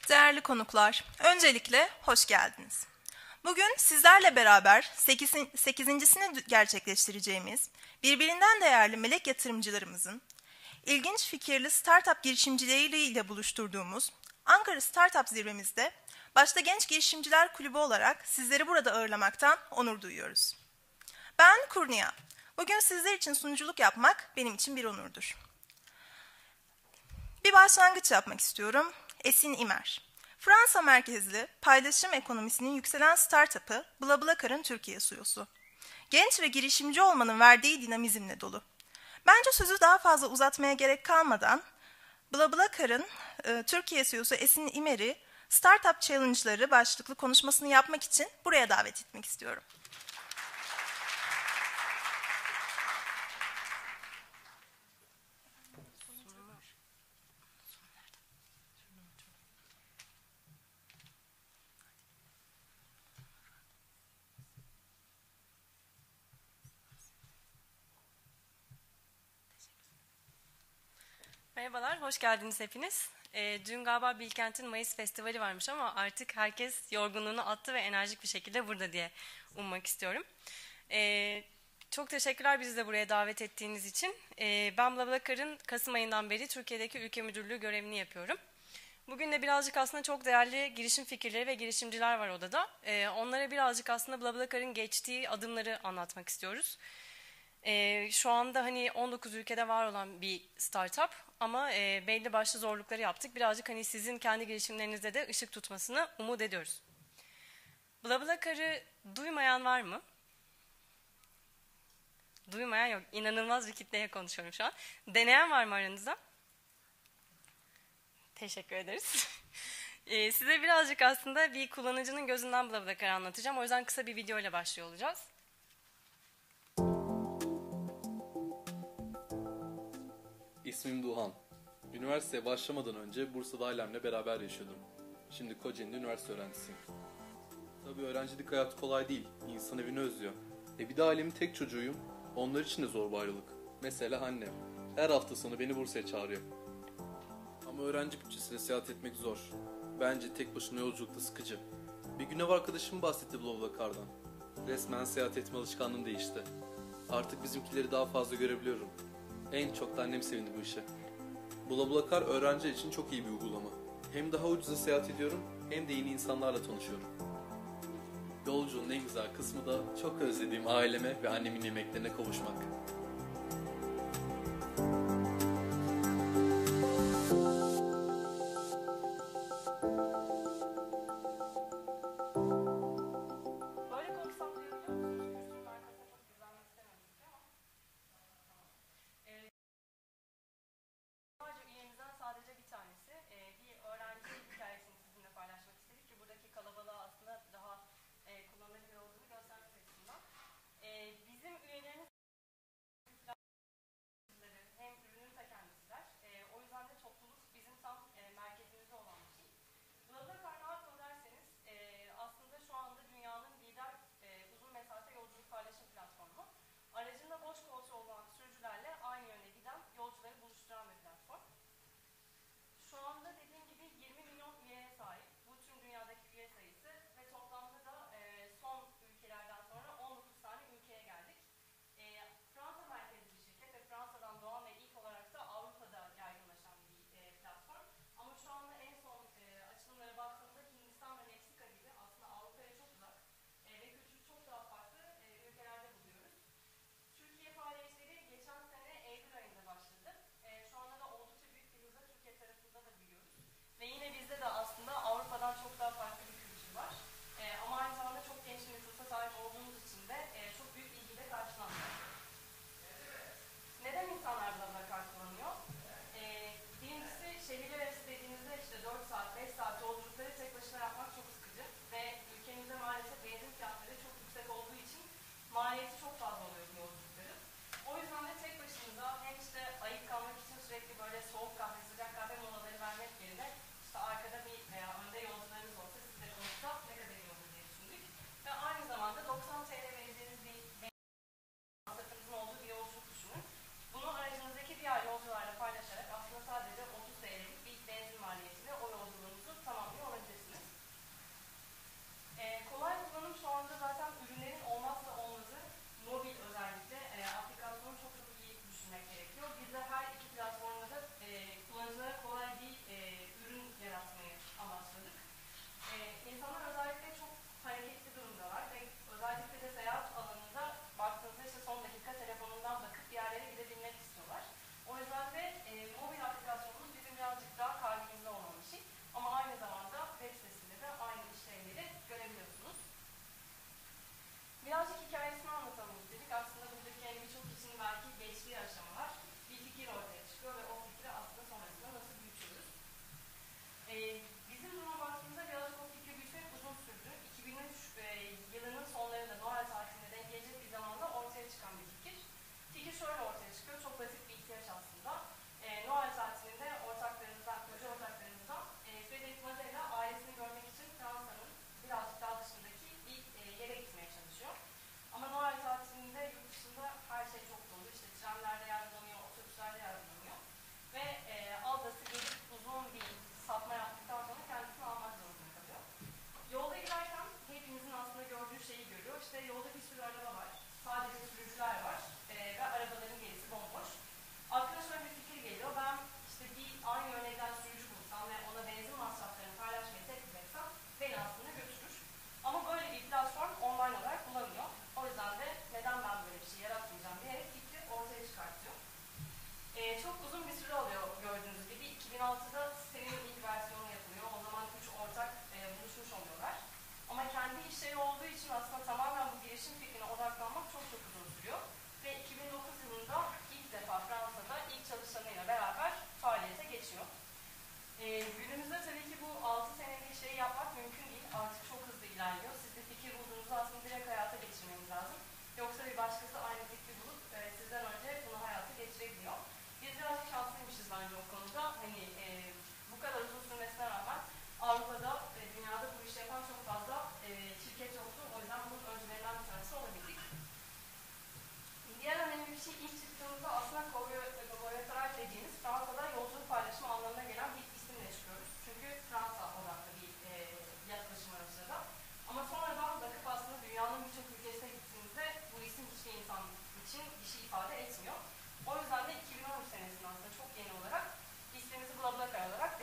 Değerli konuklar, öncelikle hoş geldiniz. Bugün sizlerle beraber 8.sini gerçekleştireceğimiz, birbirinden değerli melek yatırımcılarımızın ilginç fikirli startup girişimcileriyle buluşturduğumuz Ankara Startup Zirvemizde başta Genç Girişimciler Kulübü olarak sizleri burada ağırlamaktan onur duyuyoruz. Ben Kurnia. Bugün sizler için sunuculuk yapmak benim için bir onurdur. Bir başlangıç yapmak istiyorum. Esin İmer. Fransa merkezli paylaşım ekonomisinin yükselen startup'ı BlaBlaCar'ın Türkiye CEO'su. Genç ve girişimci olmanın verdiği dinamizmle dolu. Bence sözü daha fazla uzatmaya gerek kalmadan BlaBlaCar'ın Türkiye CEO'su Esin İmer'i Startup Challenge'ları başlıklı konuşmasını yapmak için buraya davet etmek istiyorum. Merhabalar, hoş geldiniz hepiniz. Dün galiba Bilkent'in Mayıs Festivali varmış ama artık herkes yorgunluğunu attı ve enerjik bir şekilde burada diye ummak istiyorum. Çok teşekkürler bizi de buraya davet ettiğiniz için. Ben BlaBlaCar'ın Kasım ayından beri Türkiye'deki ülke müdürlüğü görevini yapıyorum. Bugün de birazcık aslında çok değerli girişim fikirleri ve girişimciler var odada. Onlara birazcık aslında BlaBlaCar'ın geçtiği adımları anlatmak istiyoruz. Şu anda hani 19 ülkede var olan bir startup ama belli başlı zorlukları yaptık. Birazcık hani sizin kendi girişimlerinizde de ışık tutmasını umut ediyoruz. BlaBlaCar'ı duymayan var mı? Duymayan yok. İnanılmaz bir kitleye konuşuyorum şu an. Deneyen var mı aranızda? Teşekkür ederiz. Size birazcık aslında bir kullanıcının gözünden BlaBlaCar'ı anlatacağım. O yüzden kısa bir video ile başlıyor olacağız. İsmim Duhan. Üniversiteye başlamadan önce Bursa'da ailemle beraber yaşıyordum. Şimdi Kocaeli'de üniversite öğrencisiyim. Tabii öğrencilik hayatı kolay değil. İnsan evini özlüyor. Bir de ailemin tek çocuğuyum. Onlar için de zor bir ayrılık. Mesela annem. Her hafta sonu beni Bursa'ya çağırıyor. Ama öğrenci bütçesiyle seyahat etmek zor. Bence tek başına yolculukta sıkıcı. Bir gün ev arkadaşım bahsetti BlaBlaCar'dan. Resmen seyahat etme alışkanlığım değişti. Artık bizimkileri daha fazla görebiliyorum. En çok da annem sevindi bu işe. BlaBlaCar öğrenciler için çok iyi bir uygulama. Hem daha ucuza seyahat ediyorum hem de yeni insanlarla tanışıyorum. Yolculuğun en güzel kısmı da çok özlediğim aileme ve annemin yemeklerine kavuşmak. Sadece bir tanesi bir öğrenci hikayesini sizinle paylaşmak istedik ki buradaki kalabalığa aslında daha kullanılabilir olduğunu göstermek açısından. Bizim üyelerimiz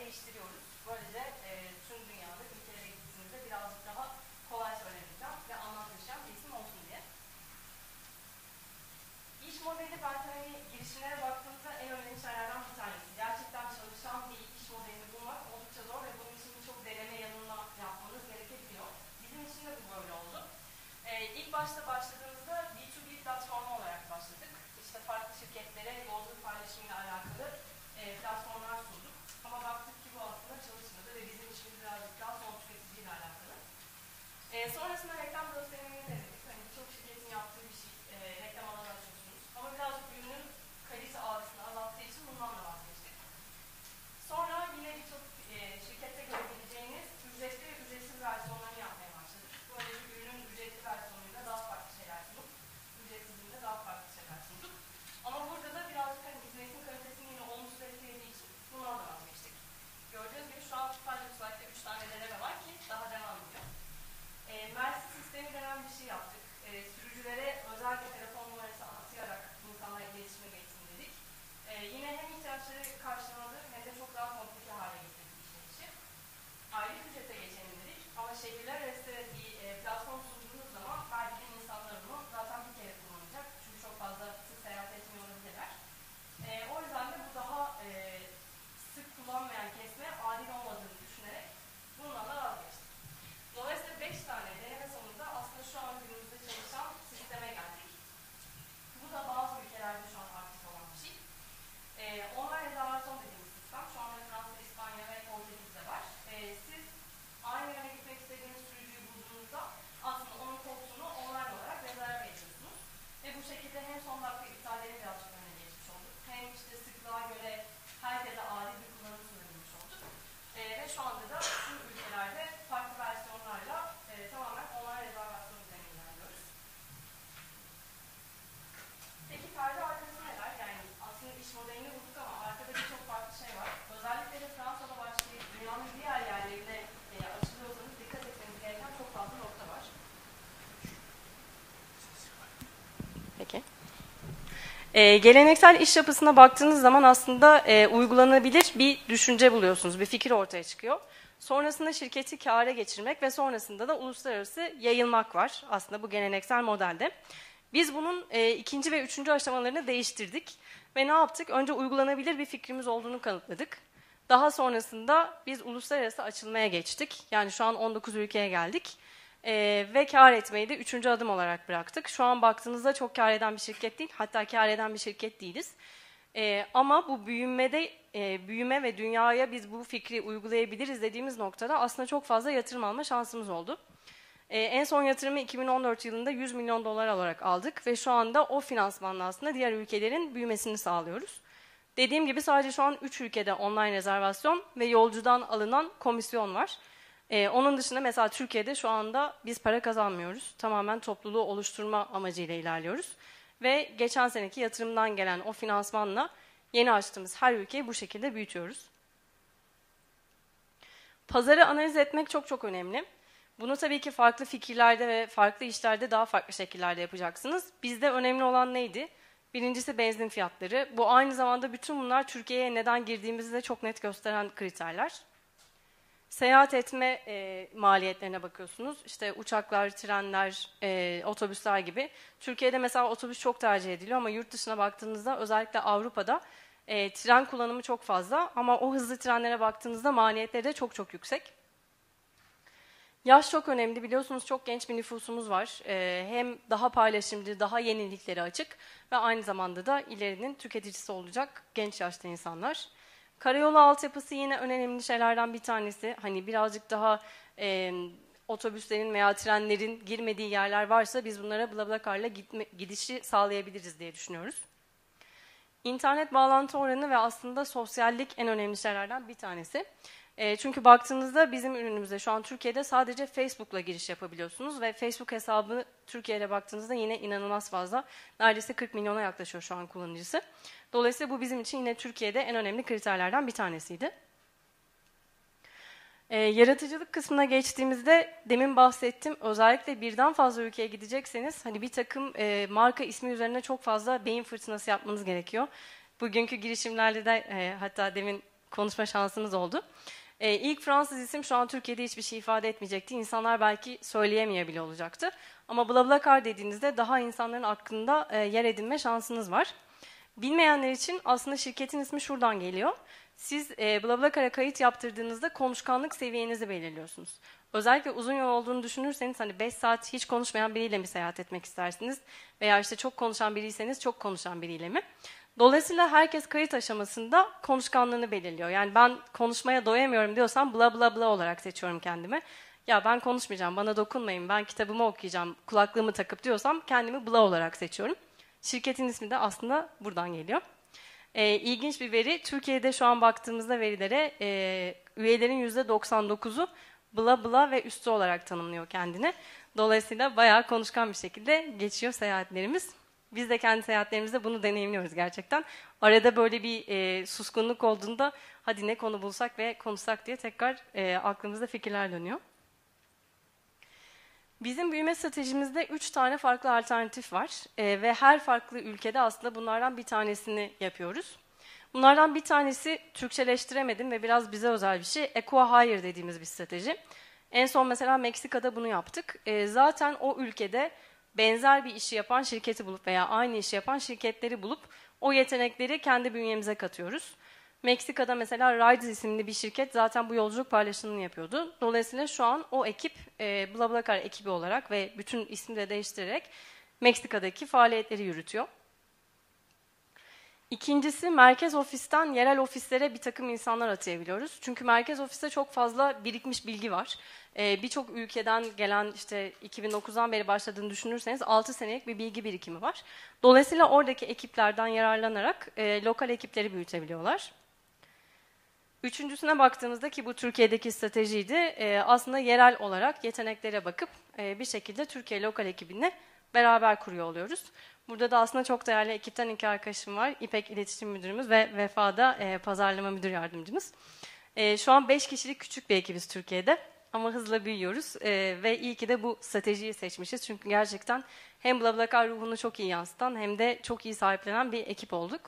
değiştiriyoruz. Böylece tüm dünyada ülkelere gittiğinizde birazcık daha kolay söylenebilen ve anlam taşıyan bir isim olsun diye. İş modeli belki hani girişimlere baktığınızda en önemli şeylerden bir tanesi. Gerçekten çalışan bir iş modelini bulmak oldukça zor ve bunun için çok deneme yanılma yapmanız gerekebiliyor. Bizim için de bu böyle oldu. İlk başta başladığımızda B2B platformu olarak başladık. İşte farklı şirketlere yolculuk paylaşımıyla alakalı platformlar sunduk. Ama baktık ki bu aslında çalışmadı ve bizim işimiz birazcık daha son tüketiciyle alakalı. Sonrasında reklam gösterimini denedik. Hani birçok şirketin yaptığı bir şey, reklam alanı açıyorsunuz. Ama birazcık ürünün kalite algısını azalttığı için bundan da vazgeçtik. Sonra yine birçok şirkette görebileceğiniz ücretli ve ücretsiz versiyonlarını yapmaya başladık. Böylece ürünün ücretli versiyonuyla daha farklı şeyler sunduk. Ücretsizliğinde daha farklı şeyler sunduk. Ama burada da birazcık hani hizmetin kalitesini yine olumsuz etkilediği için bundan da vazgeçtik. Gördüğünüz gibi şu an sadece bu slaytta 3 tane deneme var ki daha devam ediyor. Mersi sistemi denen bir şey yaptık. Sürücülere özel bir telefon numarası atayarak insanlarla iletişime geçsin dedik. Yine hem ihtiyaçları karşıladı hem de çok daha komplike hale getirdik işi. Aylık ücrete geçelim dedik ama şehirler arası bir platform sunduğunuz zaman belki insanlar bunu zaten bir kere kullanacak. Çünkü çok fazla sık seyahat etmiyor olabilirler. O yüzden de bu daha sık kullanmayan kesme adil olmadığını düşünerek bundan da vazgeçtik. Dolayısıyla 5 tane deneme sonunda aslında şu an günümüzde çalışan sisteme geldik. Bu da bazı ülkelerde şu an aktif olan bir şey. Online rezervasyon dediğimiz sistem şu anda Fransa, İspanya ve Portekiz'de var. Siz aynı yere gitmek istediğiniz sürücüyü bulduğunuzda aslında onun koltuğunu online olarak rezerve ediyorsunuz. Ve bu şekilde hem son dakika iptalleri birazcık öne geçmiş olduk. Hem işte sıklığa göre herkese adil bir kullanım sağlamış olduk. Ve şu anda da tüm ülkelerde farklı versiyonlarla tamamen online rezervasyon üzerine ilerliyoruz. Peki perde arkası neler? Yani aslında iş modelini bulduk ama arkada birçok farklı şey var. Özellikle de Fransa'da başlayıp dünyanın diğer yerlerine açılıyorsanız dikkat etmeniz gereken çok fazla nokta var. Peki. Geleneksel iş yapısına baktığınız zaman aslında uygulanabilir bir düşünce buluyorsunuz, bir fikir ortaya çıkıyor. Sonrasında şirketi kâra geçirmek ve sonrasında da uluslararası yayılmak var aslında bu geleneksel modelde. Biz bunun ikinci ve üçüncü aşamalarını değiştirdik ve ne yaptık? Önce uygulanabilir bir fikrimiz olduğunu kanıtladık. Daha sonrasında biz uluslararası açılmaya geçtik. Yani şu an 19 ülkeye geldik. Ve kar etmeyi de üçüncü adım olarak bıraktık. Şu an baktığınızda çok kar eden bir şirket değil, hatta kar eden bir şirket değiliz. Ama bu büyüme ve dünyaya biz bu fikri uygulayabiliriz dediğimiz noktada aslında çok fazla yatırım alma şansımız oldu. En son yatırımı 2014 yılında 100 milyon dolar olarak aldık ve şu anda o finansmanla aslında diğer ülkelerin büyümesini sağlıyoruz. Dediğim gibi sadece şu an 3 ülkede online rezervasyon ve yolcudan alınan komisyon var. Onun dışında mesela Türkiye'de şu anda biz para kazanmıyoruz. Tamamen topluluğu oluşturma amacıyla ilerliyoruz. Ve geçen seneki yatırımdan gelen o finansmanla yeni açtığımız her ülkeyi bu şekilde büyütüyoruz. Pazarı analiz etmek çok çok önemli. Bunu tabii ki farklı fikirlerde ve farklı işlerde daha farklı şekillerde yapacaksınız. Bizde önemli olan neydi? Birincisi benzin fiyatları. Bu aynı zamanda bütün bunlar Türkiye'ye neden girdiğimizi de çok net gösteren kriterler. Seyahat etme maliyetlerine bakıyorsunuz. İşte uçaklar, trenler, otobüsler gibi. Türkiye'de mesela otobüs çok tercih ediliyor ama yurt dışına baktığınızda özellikle Avrupa'da tren kullanımı çok fazla. Ama o hızlı trenlere baktığınızda maliyetleri de çok çok yüksek. Yaş çok önemli. Biliyorsunuz çok genç bir nüfusumuz var. Hem daha paylaşımcı, daha yeniliklere açık ve aynı zamanda da ilerinin tüketicisi olacak genç yaşta insanlar. Karayolu altyapısı yine önemli şeylerden bir tanesi. Hani birazcık daha otobüslerin veya trenlerin girmediği yerler varsa biz bunlara BlaBlaCar'la gidişi sağlayabiliriz diye düşünüyoruz. İnternet bağlantı oranı ve aslında sosyallik en önemli şeylerden bir tanesi. Çünkü baktığınızda bizim ürünümüzde şu an Türkiye'de sadece Facebook'la giriş yapabiliyorsunuz ve Facebook hesabı Türkiye'de baktığınızda yine inanılmaz fazla. Neredeyse 40 milyona yaklaşıyor şu an kullanıcısı. Dolayısıyla bu bizim için yine Türkiye'de en önemli kriterlerden bir tanesiydi. Yaratıcılık kısmına geçtiğimizde demin bahsettim. Özellikle birden fazla ülkeye gidecekseniz hani bir takım marka ismi üzerine çok fazla beyin fırtınası yapmanız gerekiyor. Bugünkü girişimlerde de hatta demin konuşma şansımız oldu. İlk Fransız isim şu an Türkiye'de hiçbir şey ifade etmeyecekti. İnsanlar belki söyleyemeyebiliyor olacaktı. Ama BlaBlaCar dediğinizde daha insanların aklında yer edinme şansınız var. Bilmeyenler için aslında şirketin ismi şuradan geliyor. Siz BlaBlaCar'a kayıt yaptırdığınızda konuşkanlık seviyenizi belirliyorsunuz. Özellikle uzun yol olduğunu düşünürseniz hani 5 saat hiç konuşmayan biriyle mi seyahat etmek istersiniz? Veya işte çok konuşan biriyseniz çok konuşan biriyle mi? Dolayısıyla herkes kayıt aşamasında konuşkanlığını belirliyor. Yani ben konuşmaya doyamıyorum diyorsam bla bla bla olarak seçiyorum kendimi. Ya ben konuşmayacağım, bana dokunmayın, ben kitabımı okuyacağım, kulaklığımı takıp diyorsam kendimi bla olarak seçiyorum. Şirketin ismi de aslında buradan geliyor. İlginç bir veri, Türkiye'de şu an baktığımızda verilere üyelerin %99'u bla bla ve üstü olarak tanımlıyor kendini. Dolayısıyla bayağı konuşkan bir şekilde geçiyor seyahatlerimiz. Biz de kendi seyahatlerimizde bunu deneyimliyoruz gerçekten. Arada böyle bir suskunluk olduğunda hadi ne konu bulsak ve konuşsak diye tekrar aklımızda fikirler dönüyor. Bizim büyüme stratejimizde 3 tane farklı alternatif var ve her farklı ülkede aslında bunlardan bir tanesini yapıyoruz. Bunlardan bir tanesi Türkçeleştiremedim ve biraz bize özel bir şey. Equa Hire dediğimiz bir strateji. En son mesela Meksika'da bunu yaptık. Zaten o ülkede benzer bir işi yapan şirketi bulup veya aynı işi yapan şirketleri bulup o yetenekleri kendi bünyemize katıyoruz. Meksika'da mesela Rides isimli bir şirket zaten bu yolculuk paylaşımını yapıyordu. Dolayısıyla şu an o ekip BlaBlaCar ekibi olarak ve bütün ismi de değiştirerek Meksika'daki faaliyetleri yürütüyor. İkincisi merkez ofisten yerel ofislere bir takım insanlar atayabiliyoruz. Çünkü merkez ofiste çok fazla birikmiş bilgi var. Birçok ülkeden gelen işte 2009'dan beri başladığını düşünürseniz 6 senelik bir bilgi birikimi var. Dolayısıyla oradaki ekiplerden yararlanarak lokal ekipleri büyütebiliyorlar. Üçüncüsüne baktığımızda ki bu Türkiye'deki stratejiydi. Aslında yerel olarak yeteneklere bakıp bir şekilde Türkiye lokal ekibini beraber kuruyor oluyoruz. Burada da aslında çok değerli ekipten 2 arkadaşım var. İpek İletişim Müdürümüz ve Vefa'da Pazarlama Müdür Yardımcımız. Şu an 5 kişilik küçük bir ekibiz Türkiye'de ama hızla büyüyoruz ve iyi ki de bu stratejiyi seçmişiz. Çünkü gerçekten hem BlaBlaCar ruhunu çok iyi yansıtan hem de çok iyi sahiplenen bir ekip olduk.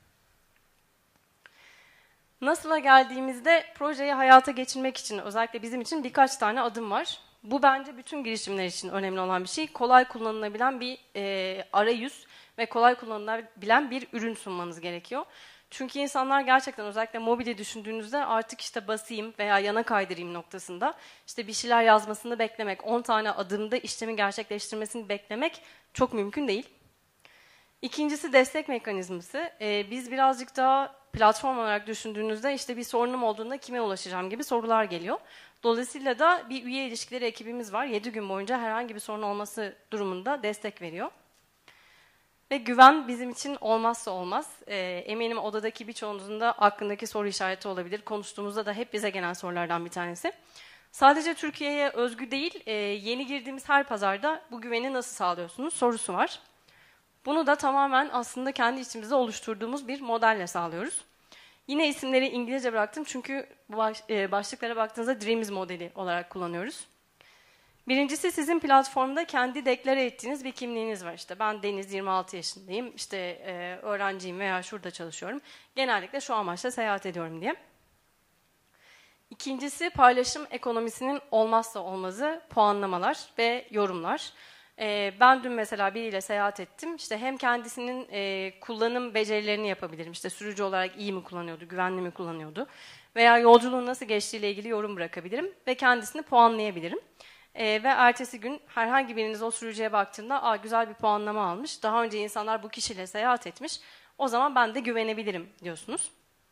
Nasıl'a geldiğimizde projeyi hayata geçirmek için özellikle bizim için birkaç tane adım var. Bu bence bütün girişimler için önemli olan bir şey. Kolay kullanılabilen bir arayüz ve kolay kullanılabilen bir ürün sunmanız gerekiyor. Çünkü insanlar gerçekten özellikle mobili düşündüğünüzde artık işte basayım veya yana kaydırayım noktasında işte bir şeyler yazmasını beklemek, 10 tane adımda işlemi gerçekleştirmesini beklemek çok mümkün değil. İkincisi destek mekanizması. Biz birazcık daha platform olarak düşündüğünüzde işte bir sorunum olduğunda kime ulaşacağım gibi sorular geliyor. Dolayısıyla da bir üye ilişkileri ekibimiz var. 7 gün boyunca herhangi bir sorun olması durumunda destek veriyor. Ve güven bizim için olmazsa olmaz. Eminim odadaki birçoğunuzun da aklındaki soru işareti olabilir. Konuştuğumuzda da hep bize gelen sorulardan bir tanesi. Sadece Türkiye'ye özgü değil, yeni girdiğimiz her pazarda bu güveni nasıl sağlıyorsunuz sorusu var. Bunu da tamamen aslında kendi içimizde oluşturduğumuz bir modelle sağlıyoruz. Yine isimleri İngilizce bıraktım çünkü başlıklara baktığınızda Dreams modeli olarak kullanıyoruz. Birincisi sizin platformda kendi deklare ettiğiniz bir kimliğiniz var. İşte ben Deniz, 26 yaşındayım, işte öğrenciyim veya şurada çalışıyorum. Genellikle şu amaçla seyahat ediyorum diye. İkincisi paylaşım ekonomisinin olmazsa olmazı puanlamalar ve yorumlar. Ben dün mesela biriyle seyahat ettim. İşte hem kendisinin kullanım becerilerini yapabilirim. İşte sürücü olarak iyi mi kullanıyordu, güvenli mi kullanıyordu? Veya yolculuğun nasıl geçtiğiyle ilgili yorum bırakabilirim ve kendisini puanlayabilirim. Ve ertesi gün herhangi biriniz o sürücüye baktığında güzel bir puanlama almış. Daha önce insanlar bu kişiyle seyahat etmiş. O zaman ben de güvenebilirim diyorsunuz.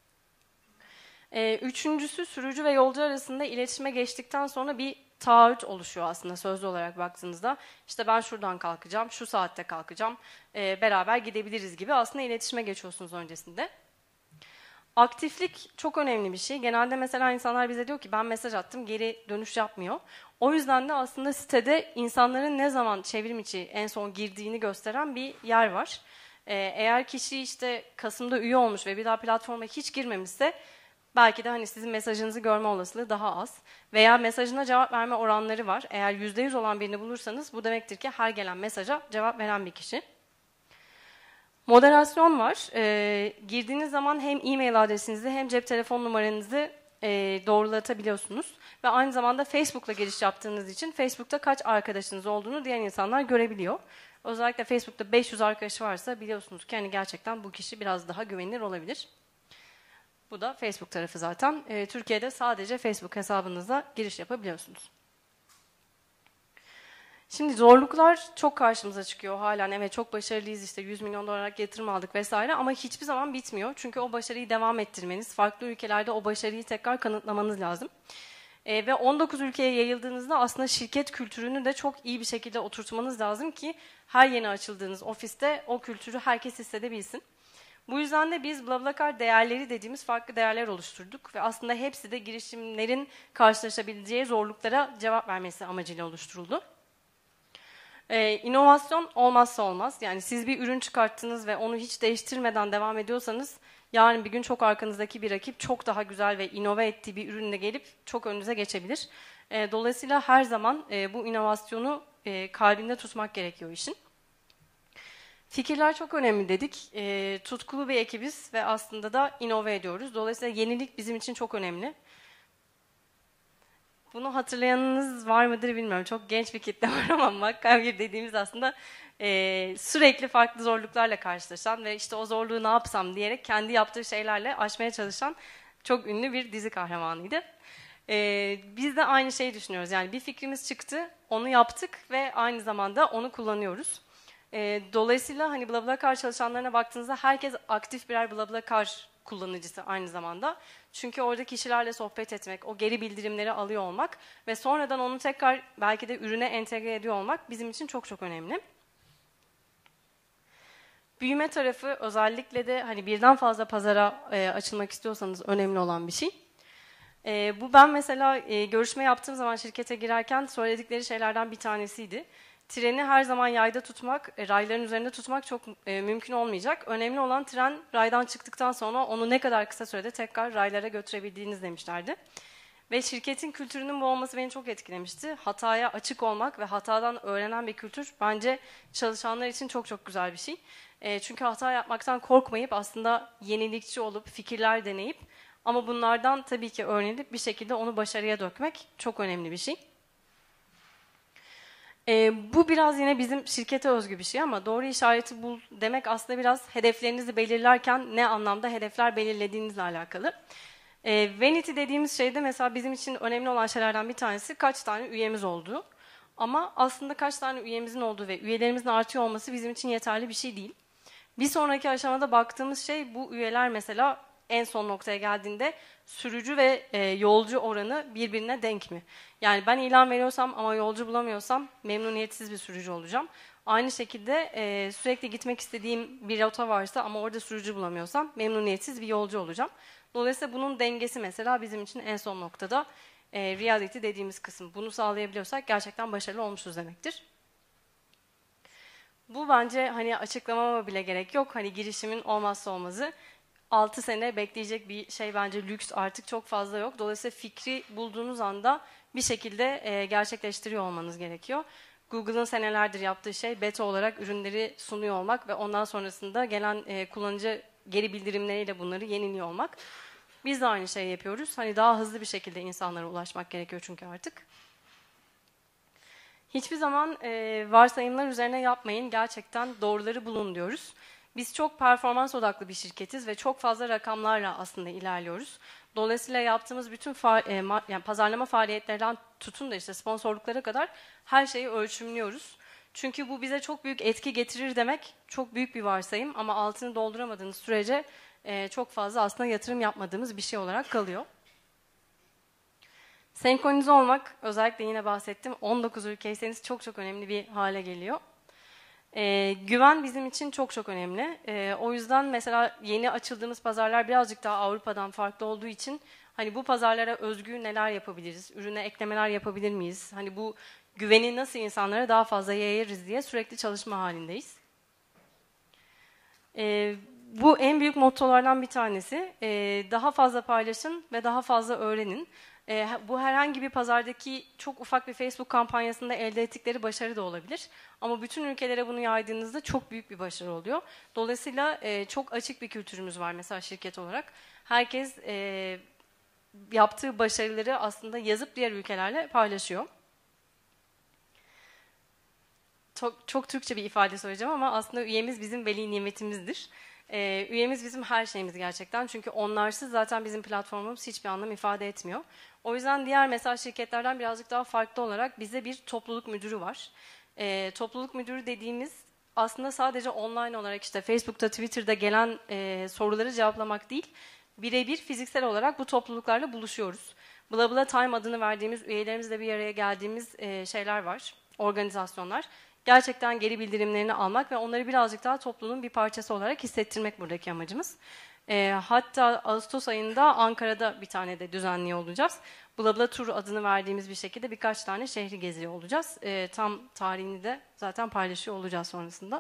Üçüncüsü sürücü ve yolcu arasında iletişime geçtikten sonra bir taahhüt oluşuyor aslında sözlü olarak baktığınızda. İşte ben şuradan kalkacağım, şu saatte kalkacağım, beraber gidebiliriz gibi aslında iletişime geçiyorsunuz öncesinde. Aktiflik çok önemli bir şey. Genelde mesela insanlar bize diyor ki ben mesaj attım, geri dönüş yapmıyor. O yüzden de aslında sitede insanların ne zaman çevrim içi en son girdiğini gösteren bir yer var. Eğer kişi işte Kasım'da üye olmuş ve bir daha platforma hiç girmemişse belki de hani sizin mesajınızı görme olasılığı daha az. Veya mesajına cevap verme oranları var. Eğer %100 olan birini bulursanız bu demektir ki her gelen mesaja cevap veren bir kişi. Moderasyon var. Girdiğiniz zaman hem e-mail adresinizi hem cep telefon numaranızı doğrulatabiliyorsunuz. Ve aynı zamanda Facebook'la giriş yaptığınız için Facebook'ta kaç arkadaşınız olduğunu diğer insanlar görebiliyor. Özellikle Facebook'ta 500 arkadaşı varsa biliyorsunuz ki hani gerçekten bu kişi biraz daha güvenilir olabilir. Bu da Facebook tarafı zaten. Türkiye'de sadece Facebook hesabınıza giriş yapabiliyorsunuz. Şimdi zorluklar çok karşımıza çıkıyor halen. Evet çok başarılıyız, işte 100 milyon dolar yatırım aldık vesaire, ama hiçbir zaman bitmiyor. Çünkü o başarıyı devam ettirmeniz, farklı ülkelerde o başarıyı tekrar kanıtlamanız lazım. Ve 19 ülkeye yayıldığınızda aslında şirket kültürünü de çok iyi bir şekilde oturtmanız lazım ki her yeni açıldığınız ofiste o kültürü herkes hissedebilsin. Bu yüzden de biz BlaBlaCar değerleri dediğimiz farklı değerler oluşturduk ve aslında hepsi de girişimlerin karşılaşabileceği zorluklara cevap vermesi amacıyla oluşturuldu. İnovasyon olmazsa olmaz. Yani siz bir ürün çıkarttınız ve onu hiç değiştirmeden devam ediyorsanız yarın bir gün çok arkanızdaki bir rakip çok daha güzel ve inove ettiği bir ürünle gelip çok önünüze geçebilir. Dolayısıyla her zaman bu inovasyonu kalbinde tutmak gerekiyor işin. Fikirler çok önemli dedik. Tutkulu bir ekibiz ve aslında da inove ediyoruz. Dolayısıyla yenilik bizim için çok önemli. Bunu hatırlayanınız var mıdır bilmiyorum. Çok genç bir kitle var ama MacGyver dediğimiz aslında sürekli farklı zorluklarla karşılaşan ve işte o zorluğu ne yapsam diyerek kendi yaptığı şeylerle aşmaya çalışan çok ünlü bir dizi kahramanıydı. Biz de aynı şeyi düşünüyoruz. Yani bir fikrimiz çıktı, onu yaptık ve aynı zamanda onu kullanıyoruz. Dolayısıyla hani BlaBlaCar çalışanlarına baktığınızda herkes aktif birer BlaBlaCar kullanıcısı aynı zamanda. Çünkü orada kişilerle sohbet etmek, o geri bildirimleri alıyor olmak ve sonradan onu tekrar belki de ürüne entegre ediyor olmak bizim için çok çok önemli. Büyüme tarafı özellikle de hani birden fazla pazara açılmak istiyorsanız önemli olan bir şey. Bu ben mesela görüşme yaptığım zaman şirkete girerken söyledikleri şeylerden bir tanesiydi. Treni her zaman yayda tutmak, rayların üzerinde tutmak çok mümkün olmayacak. Önemli olan tren raydan çıktıktan sonra onu ne kadar kısa sürede tekrar raylara götürebildiğiniz demişlerdi. Ve şirketin kültürünün bu olması beni çok etkilemişti. Hataya açık olmak ve hatadan öğrenen bir kültür bence çalışanlar için çok çok güzel bir şey. Çünkü hata yapmaktan korkmayıp aslında yenilikçi olup fikirler deneyip ama bunlardan tabii ki öğrenip bir şekilde onu başarıya dökmek çok önemli bir şey. Bu biraz yine bizim şirkete özgü bir şey ama doğru işareti bul demek aslında biraz hedeflerinizi belirlerken ne anlamda hedefler belirlediğinizle alakalı. Vanity dediğimiz şeyde mesela bizim için önemli olan şeylerden bir tanesi kaç tane üyemiz olduğu. Ama aslında kaç tane üyemizin olduğu ve üyelerimizin artıyor olması bizim için yeterli bir şey değil. Bir sonraki aşamada baktığımız şey bu üyeler mesela en son noktaya geldiğinde sürücü ve yolcu oranı birbirine denk mi? Yani ben ilan veriyorsam ama yolcu bulamıyorsam memnuniyetsiz bir sürücü olacağım. Aynı şekilde sürekli gitmek istediğim bir rota varsa ama orada sürücü bulamıyorsam memnuniyetsiz bir yolcu olacağım. Dolayısıyla bunun dengesi mesela bizim için en son noktada reality dediğimiz kısım. Bunu sağlayabiliyorsak gerçekten başarılı olmuşuz demektir. Bu bence hani açıklamama bile gerek yok. Hani girişimin olmazsa olmazı. 6 sene bekleyecek bir şey bence lüks artık çok fazla yok. Dolayısıyla fikri bulduğunuz anda bir şekilde gerçekleştiriyor olmanız gerekiyor. Google'ın senelerdir yaptığı şey beta olarak ürünleri sunuyor olmak ve ondan sonrasında gelen kullanıcı geri bildirimleriyle bunları yeniliyor olmak. Biz de aynı şeyi yapıyoruz. Hani daha hızlı bir şekilde insanlara ulaşmak gerekiyor çünkü artık. Hiçbir zaman varsayımlar üzerine yapmayın. Gerçekten doğruları bulun diyoruz. Biz çok performans odaklı bir şirketiz ve çok fazla rakamlarla aslında ilerliyoruz. Dolayısıyla yaptığımız bütün yani pazarlama faaliyetlerinden tutun da işte sponsorluklara kadar her şeyi ölçümlüyoruz. Çünkü bu bize çok büyük etki getirir demek çok büyük bir varsayım ama altını dolduramadığınız sürece çok fazla aslında yatırım yapmadığımız bir şey olarak kalıyor. Senkronize olmak, özellikle yine bahsettim, 19 ülkeyseniz çok çok önemli bir hale geliyor. Güven bizim için çok çok önemli. O yüzden mesela yeni açıldığımız pazarlar birazcık daha Avrupa'dan farklı olduğu için hani bu pazarlara özgü neler yapabiliriz, ürüne eklemeler yapabilir miyiz? Hani bu güveni nasıl insanlara daha fazla yayarız diye sürekli çalışma halindeyiz. Bu en büyük mottolardan bir tanesi. Daha fazla paylaşın ve daha fazla öğrenin. Bu herhangi bir pazardaki çok ufak bir Facebook kampanyasında elde ettikleri başarı da olabilir. Ama bütün ülkelere bunu yaydığınızda çok büyük bir başarı oluyor. Dolayısıyla çok açık bir kültürümüz var mesela şirket olarak. Herkes yaptığı başarıları aslında yazıp diğer ülkelerle paylaşıyor. Çok Türkçe bir ifade söyleyeceğim ama aslında üyemiz bizim veli nimetimizdir. Üyemiz bizim her şeyimiz gerçekten. Çünkü onlarsız zaten bizim platformumuz hiçbir anlam ifade etmiyor. O yüzden diğer mesaj şirketlerden birazcık daha farklı olarak bize bir topluluk müdürü var. Topluluk müdürü dediğimiz aslında sadece online olarak işte Facebook'ta, Twitter'da gelen soruları cevaplamak değil, birebir fiziksel olarak bu topluluklarla buluşuyoruz. Bla Bla Time adını verdiğimiz, üyelerimizle bir araya geldiğimiz şeyler var, organizasyonlar. Gerçekten geri bildirimlerini almak ve onları birazcık daha topluluğun bir parçası olarak hissettirmek buradaki amacımız. Hatta Ağustos ayında Ankara'da bir tane de düzenliyor olacağız. Bla Bla Tur adını verdiğimiz bir şekilde birkaç tane şehri geziyor olacağız. Tam tarihini de zaten paylaşıyor olacağız sonrasında.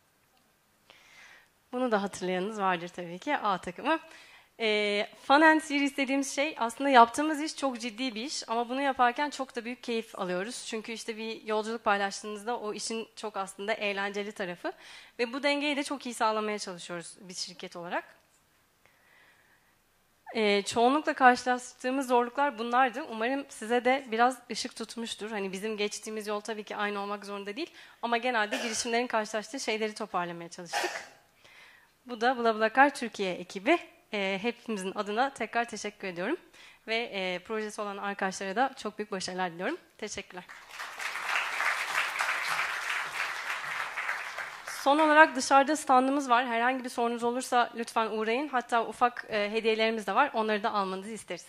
Bunu da hatırlayanınız vardır tabii ki, A takımı. Fun and Serious dediğimiz şey aslında yaptığımız iş çok ciddi bir iş ama bunu yaparken çok da büyük keyif alıyoruz. Çünkü işte bir yolculuk paylaştığınızda o işin çok aslında eğlenceli tarafı ve bu dengeyi de çok iyi sağlamaya çalışıyoruz bir şirket olarak. Çoğunlukla karşılaştığımız zorluklar bunlardı. Umarım size de biraz ışık tutmuştur. Hani bizim geçtiğimiz yol tabii ki aynı olmak zorunda değil ama genelde girişimlerin karşılaştığı şeyleri toparlamaya çalıştık. Bu da BlaBlaCar Türkiye ekibi. Hepimizin adına tekrar teşekkür ediyorum. Ve projesi olan arkadaşlara da çok büyük başarılar diliyorum. Teşekkürler. Son olarak dışarıda standımız var. Herhangi bir sorunuz olursa lütfen uğrayın. Hatta ufak hediyelerimiz de var. Onları da almanızı isteriz.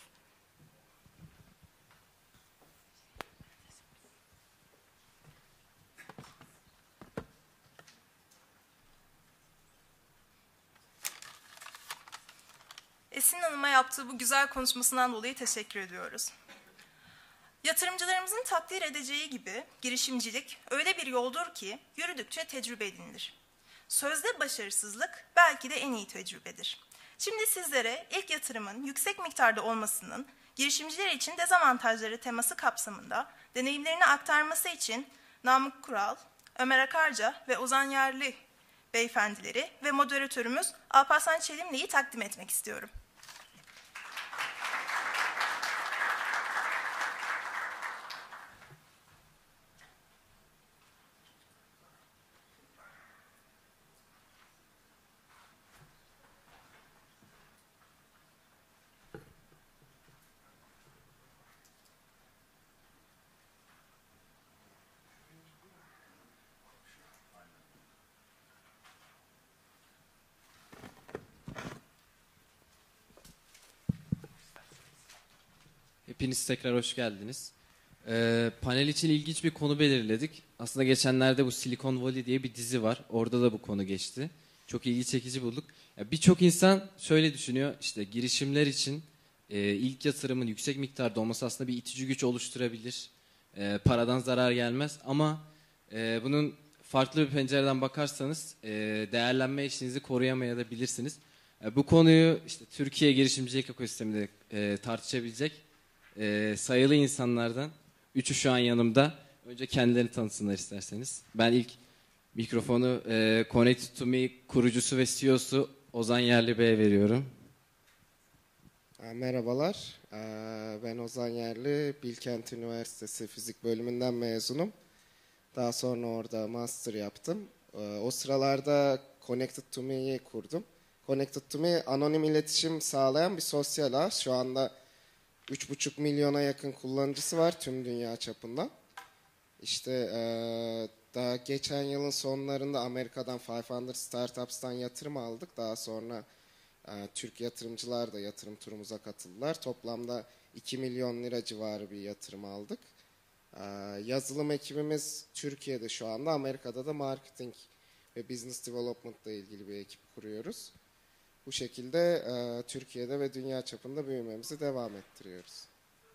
Esin Hanım'a yaptığı bu güzel konuşmasından dolayı teşekkür ediyoruz. Yatırımcılarımızın takdir edeceği gibi girişimcilik öyle bir yoldur ki yürüdükçe tecrübe edinilir. Sözde başarısızlık belki de en iyi tecrübedir. Şimdi sizlere ilk yatırımın yüksek miktarda olmasının girişimciler için dezavantajları teması kapsamında deneyimlerini aktarması için Namık Kural, Ömer Akarca ve Ozan Yerli beyefendileri ve moderatörümüz Alparslan Çelimli'yi takdim etmek istiyorum. Hepiniz tekrar hoş geldiniz. Panel için ilginç bir konu belirledik. Aslında geçenlerde bu Silicon Valley diye bir dizi var. Orada da bu konu geçti. Çok ilgi çekici bulduk. Birçok insan şöyle düşünüyor. İşte girişimler için ilk yatırımın yüksek miktarda olması aslında bir itici güç oluşturabilir. Paradan zarar gelmez. Ama bunun farklı bir pencereden bakarsanız değerlenme işinizi koruyamayabilirsiniz. Bu konuyu işte Türkiye girişimcilik ekosisteminde tartışabilecek sayılı insanlardan üçü şu an yanımda. Önce kendilerini tanıtsınlar isterseniz. Ben ilk mikrofonu Connected to Me kurucusu ve CEO'su Ozan Yerli Bey'e veriyorum. Merhabalar, ben Ozan Yerli, Bilkent Üniversitesi Fizik Bölümünden mezunum. Daha sonra orada master yaptım. O sıralarda Connected to Me'yi kurdum. Connected to Me, anonim iletişim sağlayan bir sosyal ağ. Şu anda 3,5 milyona yakın kullanıcısı var tüm dünya çapında. İşte daha geçen yılın sonlarında Amerika'dan 500 Startups'tan yatırım aldık. Daha sonra Türk yatırımcılar da yatırım turumuza katıldılar. Toplamda 2 milyon lira civarı bir yatırım aldık. Yazılım ekibimiz Türkiye'de şu anda, Amerika'da da marketing ve business development ile ilgili bir ekip kuruyoruz. Bu şekilde Türkiye'de ve dünya çapında büyümemizi devam ettiriyoruz.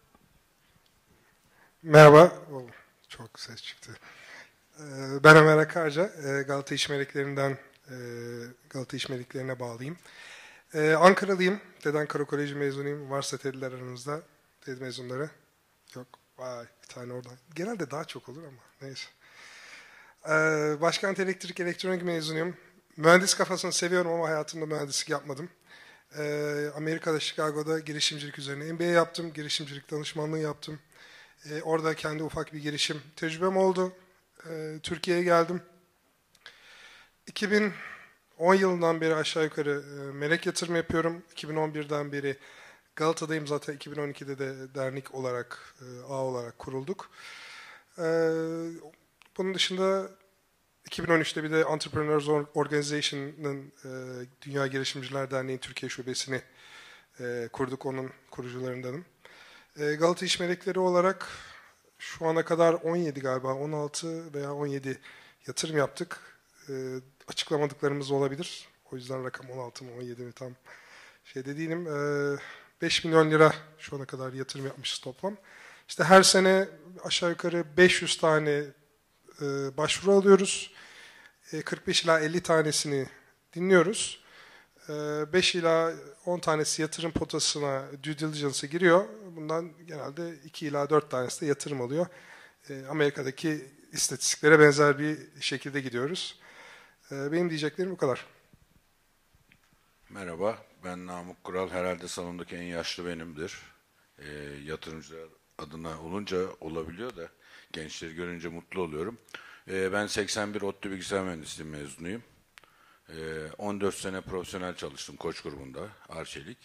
Merhaba, çok ses çıktı. Ben Ömer Akarca, Galata İş Meleklerinden Galata İş Meleklerine bağlıyım. Ankaralıyım. TED Ankara Koleji mezunuyum. Varsa TED'ler aranızda. TED mezunları. Yok. Vay, bir tane oradan. Genelde daha çok olur ama neyse. Başkent Elektrik Elektronik mezunuyum. Mühendis kafasını seviyorum ama hayatımda mühendislik yapmadım. Amerika'da, Chicago'da girişimcilik üzerine MBA yaptım. Girişimcilik danışmanlığı yaptım. Orada kendi ufak bir girişim tecrübem oldu. Türkiye'ye geldim. 2010 yılından beri aşağı yukarı melek yatırım yapıyorum. 2011'den beri Galata'dayım, zaten 2012'de de dernek olarak, ağ olarak kurulduk. Bunun dışında 2013'te bir de Entrepreneurs Organization'ın Dünya Girişimciler Derneği Türkiye Şubesini kurduk. Onun kurucularındanım. Galata İş Melekleri olarak şu ana kadar 17 galiba, 16 veya 17 yatırım yaptık. Açıklamadıklarımız olabilir. O yüzden rakam 16 mı 17 mi tam şeyde değilim. 5 milyon lira şu ana kadar yatırım yapmışız toplam. İşte her sene aşağı yukarı 500 tane başvuru alıyoruz. 45 ila 50 tanesini dinliyoruz. 5 ila 10 tanesi yatırım potasına, due diligence'a giriyor. Bundan genelde 2 ila 4 tanesi de yatırım alıyor. Amerika'daki istatistiklere benzer bir şekilde gidiyoruz. Benim diyeceklerim bu kadar. Merhaba, ben Namık Kural. Herhalde salondaki en yaşlı benimdir. Yatırımcılar adına olunca olabiliyor da gençleri görünce mutlu oluyorum. Ben 81 ODTÜ Bilgisayar Mühendisliği mezunuyum. 14 sene profesyonel çalıştım Koç grubunda, Arçelik.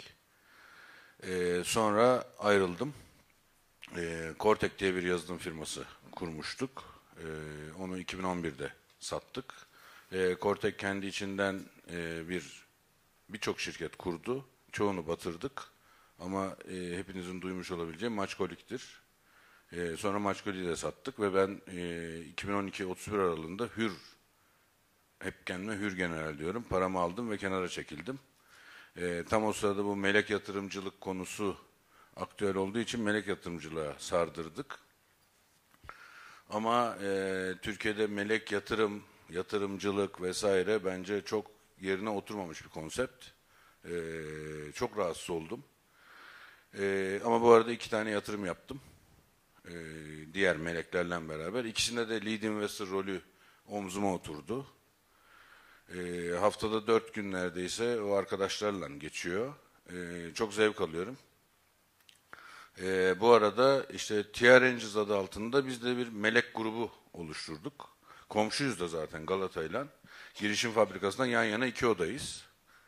Sonra ayrıldım. Cortec diye bir yazılım firması kurmuştuk. Onu 2011'de sattık. Cortec kendi içinden birçok şirket kurdu. Çoğunu batırdık. Ama hepinizin duymuş olabileceği Maçkolik'tir. Sonra Maçkolik'i de sattık ve ben 2012-31 aralığında hep kendime Hür General diyorum. Paramı aldım ve kenara çekildim. Tam o sırada bu melek yatırımcılık konusu aktüel olduğu için melek yatırımcılığa sardırdık. Ama Türkiye'de melek yatırımcılık vesaire bence çok yerine oturmamış bir konsept. Çok rahatsız oldum. Ama bu arada 2 tane yatırım yaptım. Diğer meleklerle beraber. İkisinde de lead investor rolü omzuma oturdu. Haftada 4 gün neredeyse o arkadaşlarla geçiyor. Çok zevk alıyorum. Bu arada işte TR Angels adı altında biz de bir melek grubu oluşturduk. Komşuyuz da zaten Galata'yla. Girişim fabrikasından yan yana 2 odayız.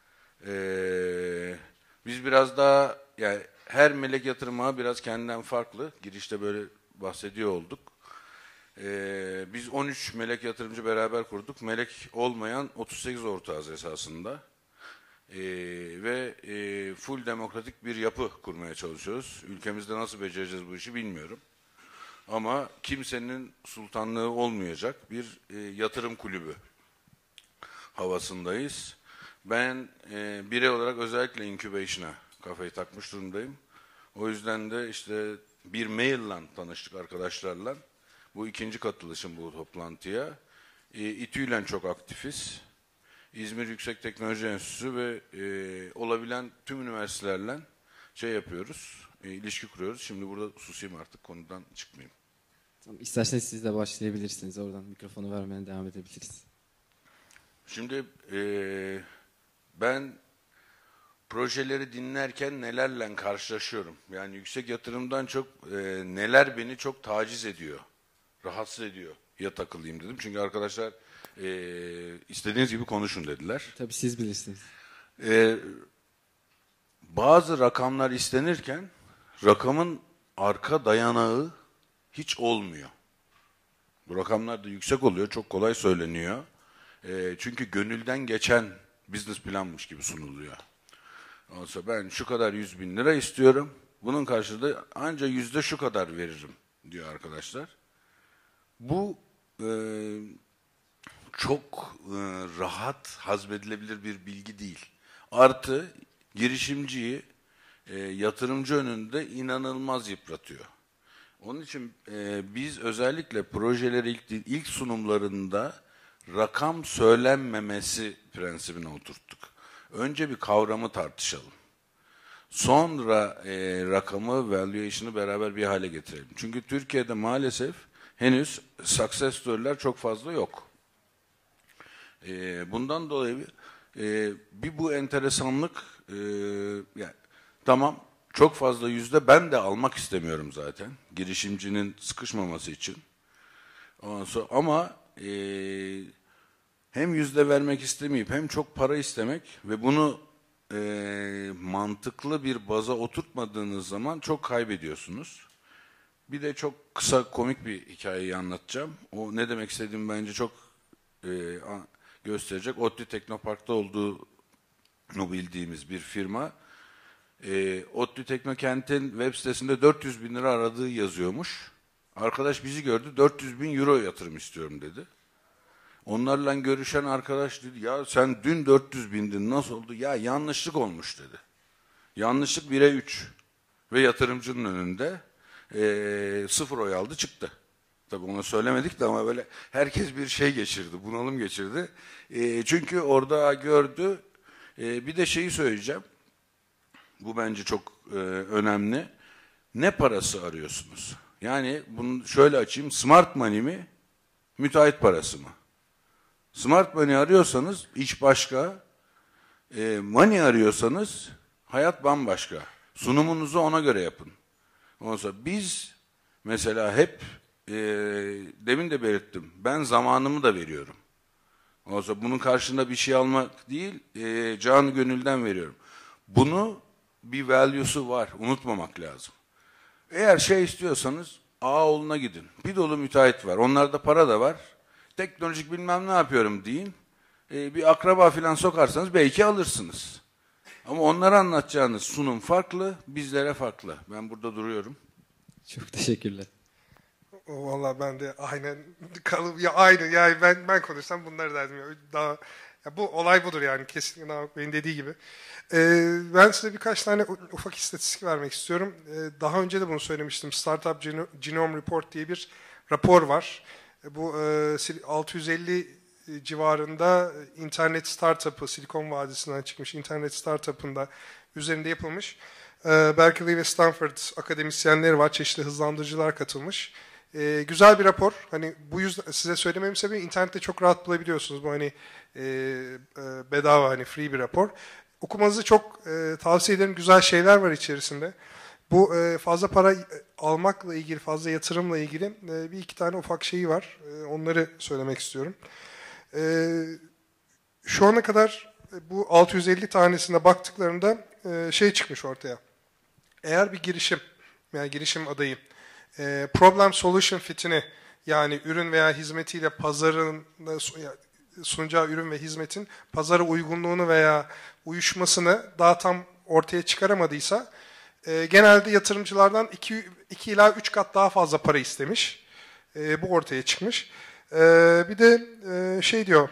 Biz biraz daha yani her melek yatırım ağı biraz kendinden farklı. Girişte böyle bahsediyor olduk. Biz 13 melek yatırımcı beraber kurduk. Melek olmayan 38 ortağız esasında. Ve full demokratik bir yapı kurmaya çalışıyoruz. Ülkemizde nasıl becereceğiz bu işi bilmiyorum. Ama kimsenin sultanlığı olmayacak bir yatırım kulübü havasındayız. Ben birey olarak özellikle incubation'a kafayı takmış durumdayım. O yüzden de işte bir maille tanıştık arkadaşlarla. Bu ikinci katılışım bu toplantıya. İTÜ'yle çok aktifiz. İzmir Yüksek Teknoloji Enstitüsü ve olabilen tüm üniversitelerle yapıyoruz, ilişki kuruyoruz. Şimdi burada susayım artık, konudan çıkmayayım. Tamam, isterseniz siz de başlayabilirsiniz. Oradan mikrofonu vermeye devam edebiliriz. Şimdi ben projeleri dinlerken nelerle karşılaşıyorum. Yani yüksek yatırımdan çok neler beni çok taciz ediyor, rahatsız ediyor ya takılayım dedim. Çünkü arkadaşlar istediğiniz gibi konuşun dediler. Tabii siz bilirsiniz. Bazı rakamlar istenirken rakamın arka dayanağı hiç olmuyor. Bu rakamlar da yüksek oluyor, çok kolay söyleniyor. Çünkü gönülden geçen business planmış gibi sunuluyor. Oysa ben şu kadar 100.000 lira istiyorum, bunun karşılığı ancak yüzde şu kadar veririm diyor arkadaşlar. Bu çok rahat hazmedilebilir bir bilgi değil. Artı girişimciyi yatırımcı önünde inanılmaz yıpratıyor. Onun için biz özellikle projeleri ilk sunumlarında rakam söylenmemesi prensibine oturttuk. Önce bir kavramı tartışalım. Sonra rakamı, valuation'ı beraber bir hale getirelim. Çünkü Türkiye'de maalesef henüz success story'ler çok fazla yok. Bundan dolayı bir bu enteresanlık, yani tamam çok fazla yüzde ben de almak istemiyorum zaten. Girişimcinin sıkışmaması için. Ondan sonra, ama hem yüzde vermek istemeyip hem çok para istemek ve bunu mantıklı bir baza oturtmadığınız zaman çok kaybediyorsunuz. Bir de çok kısa komik bir hikayeyi anlatacağım. O ne demek istediğimi bence çok gösterecek. ODTÜ Teknopark'ta olduğunu bildiğimiz bir firma. ODTÜ Teknokent'in web sitesinde 400 bin lira aradığı yazıyormuş. Arkadaş bizi gördü, 400 bin euro yatırım istiyorum dedi. Onlarla görüşen arkadaş dedi, ya sen dün 400 bindin nasıl oldu? Ya yanlışlık olmuş dedi. Yanlışlık 1'e 3 ve yatırımcının önünde 0 oy aldı çıktı. Tabii ona söylemedik de ama böyle herkes bir şey geçirdi, bunalım geçirdi. Çünkü orada gördü. Bir de şeyi söyleyeceğim. Bu bence çok önemli. Ne parası arıyorsunuz? Yani bunu şöyle açayım. Smart money mi? Müteahhit parası mı? Smart money arıyorsanız iş başka. Money arıyorsanız hayat bambaşka. Sunumunuzu ona göre yapın. Ondan sonra biz mesela hep demin de belirttim. Ben zamanımı da veriyorum. Ondan sonra bunun karşılığında bir şey almak değil, canı gönülden veriyorum. Bunu bir value'su var. Unutmamak lazım. Eğer şey istiyorsanız Ağaoğlu'na gidin. Bir dolu müteahhit var. Onlarda para da var. Teknolojik bilmem ne yapıyorum deyin. Bir akraba falan sokarsanız belki alırsınız. Ama onlara anlatacağınız sunum farklı, bizlere farklı. Ben burada duruyorum. Çok teşekkürler. Vallahi ben de aynen kalıp ya aynı yani ben konuşsam bunları derdim ya. Daha ya bu olay budur yani kesinlikle Namık Bey'in dediği gibi. Ben size birkaç tane ufak istatistik vermek istiyorum. Daha önce de bunu söylemiştim. Startup Genome Report diye bir rapor var. Bu 650 civarında internet startup'ı, Silikon Vadisi'nden çıkmış internet startup'ında üzerinde yapılmış. Berkeley ve Stanford akademisyenleri var, çeşitli hızlandırıcılar katılmış. Güzel bir rapor. Hani bu yüzden size söylememin sebebi internette çok rahat bulabiliyorsunuz. Bu hani bedava hani free bir rapor. Okumanızı çok tavsiye ederim. Güzel şeyler var içerisinde. Bu fazla para almakla ilgili, fazla yatırımla ilgili bir iki tane ufak şeyi var. Onları söylemek istiyorum. Şu ana kadar bu 650 tanesine baktıklarında şey çıkmış ortaya. Eğer bir girişim, yani girişim adayı problem solution fitini yani ürün veya hizmetiyle pazarın sunacağı ürün ve hizmetin pazara uygunluğunu veya uyuşmasını daha tam ortaya çıkaramadıysa genelde yatırımcılardan 2 ila 3 kat daha fazla para istemiş. Bu ortaya çıkmış. Bir de şey diyor,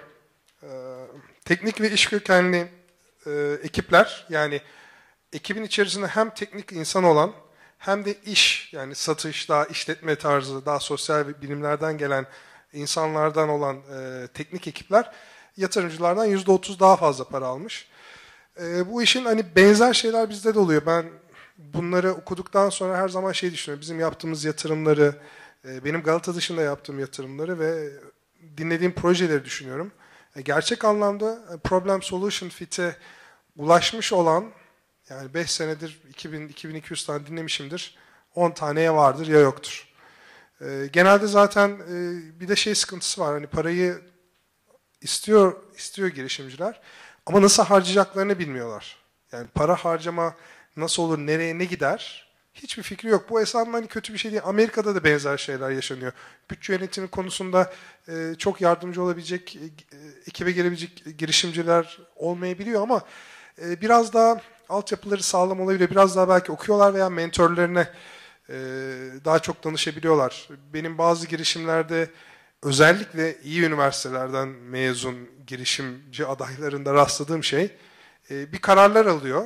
teknik ve iş kökenli ekipler, yani ekibin içerisinde hem teknik insan olan hem de iş, yani satış, daha işletme tarzı, daha sosyal bilimlerden gelen insanlardan olan teknik ekipler yatırımcılardan %30 daha fazla para almış. Bu işin hani benzer şeyler bizde de oluyor. Ben bunları okuduktan sonra her zaman şey düşünüyorum. Bizim yaptığımız yatırımları, benim Galata dışında yaptığım yatırımları ve dinlediğim projeleri düşünüyorum. Gerçek anlamda problem solution fit'e ulaşmış olan, yani 5 senedir 2000-2200 tane dinlemişimdir. 10 taneye vardır ya yoktur. Genelde zaten bir de şey sıkıntısı var. Hani parayı istiyor girişimciler ama nasıl harcayacaklarını bilmiyorlar. Yani para harcama nasıl olur, nereye ne gider? Hiçbir fikri yok. Bu esasında hani kötü bir şey değil. Amerika'da da benzer şeyler yaşanıyor. Bütçe yönetimi konusunda çok yardımcı olabilecek, ekibe gelebilecek girişimciler olmayabiliyor ama biraz daha altyapıları sağlam olabiliyor. Biraz daha belki okuyorlar veya mentorlarına daha çok danışabiliyorlar. Benim bazı girişimlerde özellikle iyi üniversitelerden mezun girişimci adaylarında rastladığım şey bir kararlar alıyor.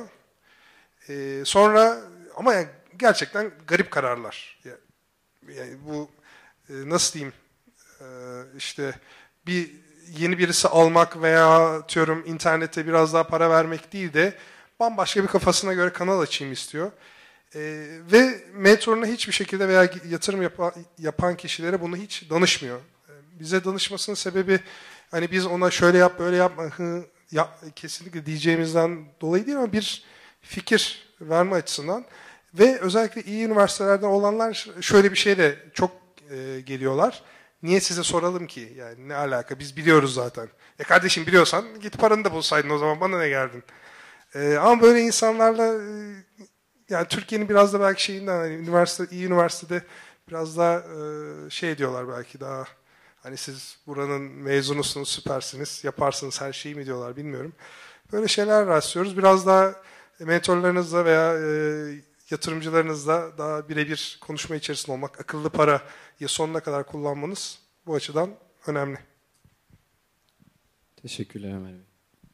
Sonra ama yani gerçekten garip kararlar. Yani bu nasıl diyeyim, işte bir yeni birisi almak veya atıyorum internete biraz daha para vermek değil de bambaşka bir kafasına göre kanal açayım istiyor. Ve mentoruna hiçbir şekilde veya yatırım yapan kişilere bunu hiç danışmıyor. Bize danışmasının sebebi hani biz ona şöyle yap böyle yapma kesinlikle diyeceğimizden dolayı değil ama bir fikir verme açısından ve özellikle iyi üniversitelerden olanlar şöyle bir şeyle çok geliyorlar. Niye size soralım ki? Yani ne alaka? Biz biliyoruz zaten. Kardeşim biliyorsan git paranı da bulsaydın o zaman bana ne geldin? Ama böyle insanlarla yani Türkiye'nin biraz da belki şeyinden hani iyi üniversitede biraz daha şey diyorlar belki daha hani siz buranın mezunusunuz, süpersiniz, yaparsınız her şeyi mi diyorlar bilmiyorum. Böyle şeyler rastlıyoruz. Biraz daha mentorlarınızla veya yatırımcılarınızla daha birebir konuşma içerisinde olmak, akıllı parayı sonuna kadar kullanmanız bu açıdan önemli. Teşekkürler Ömer Bey.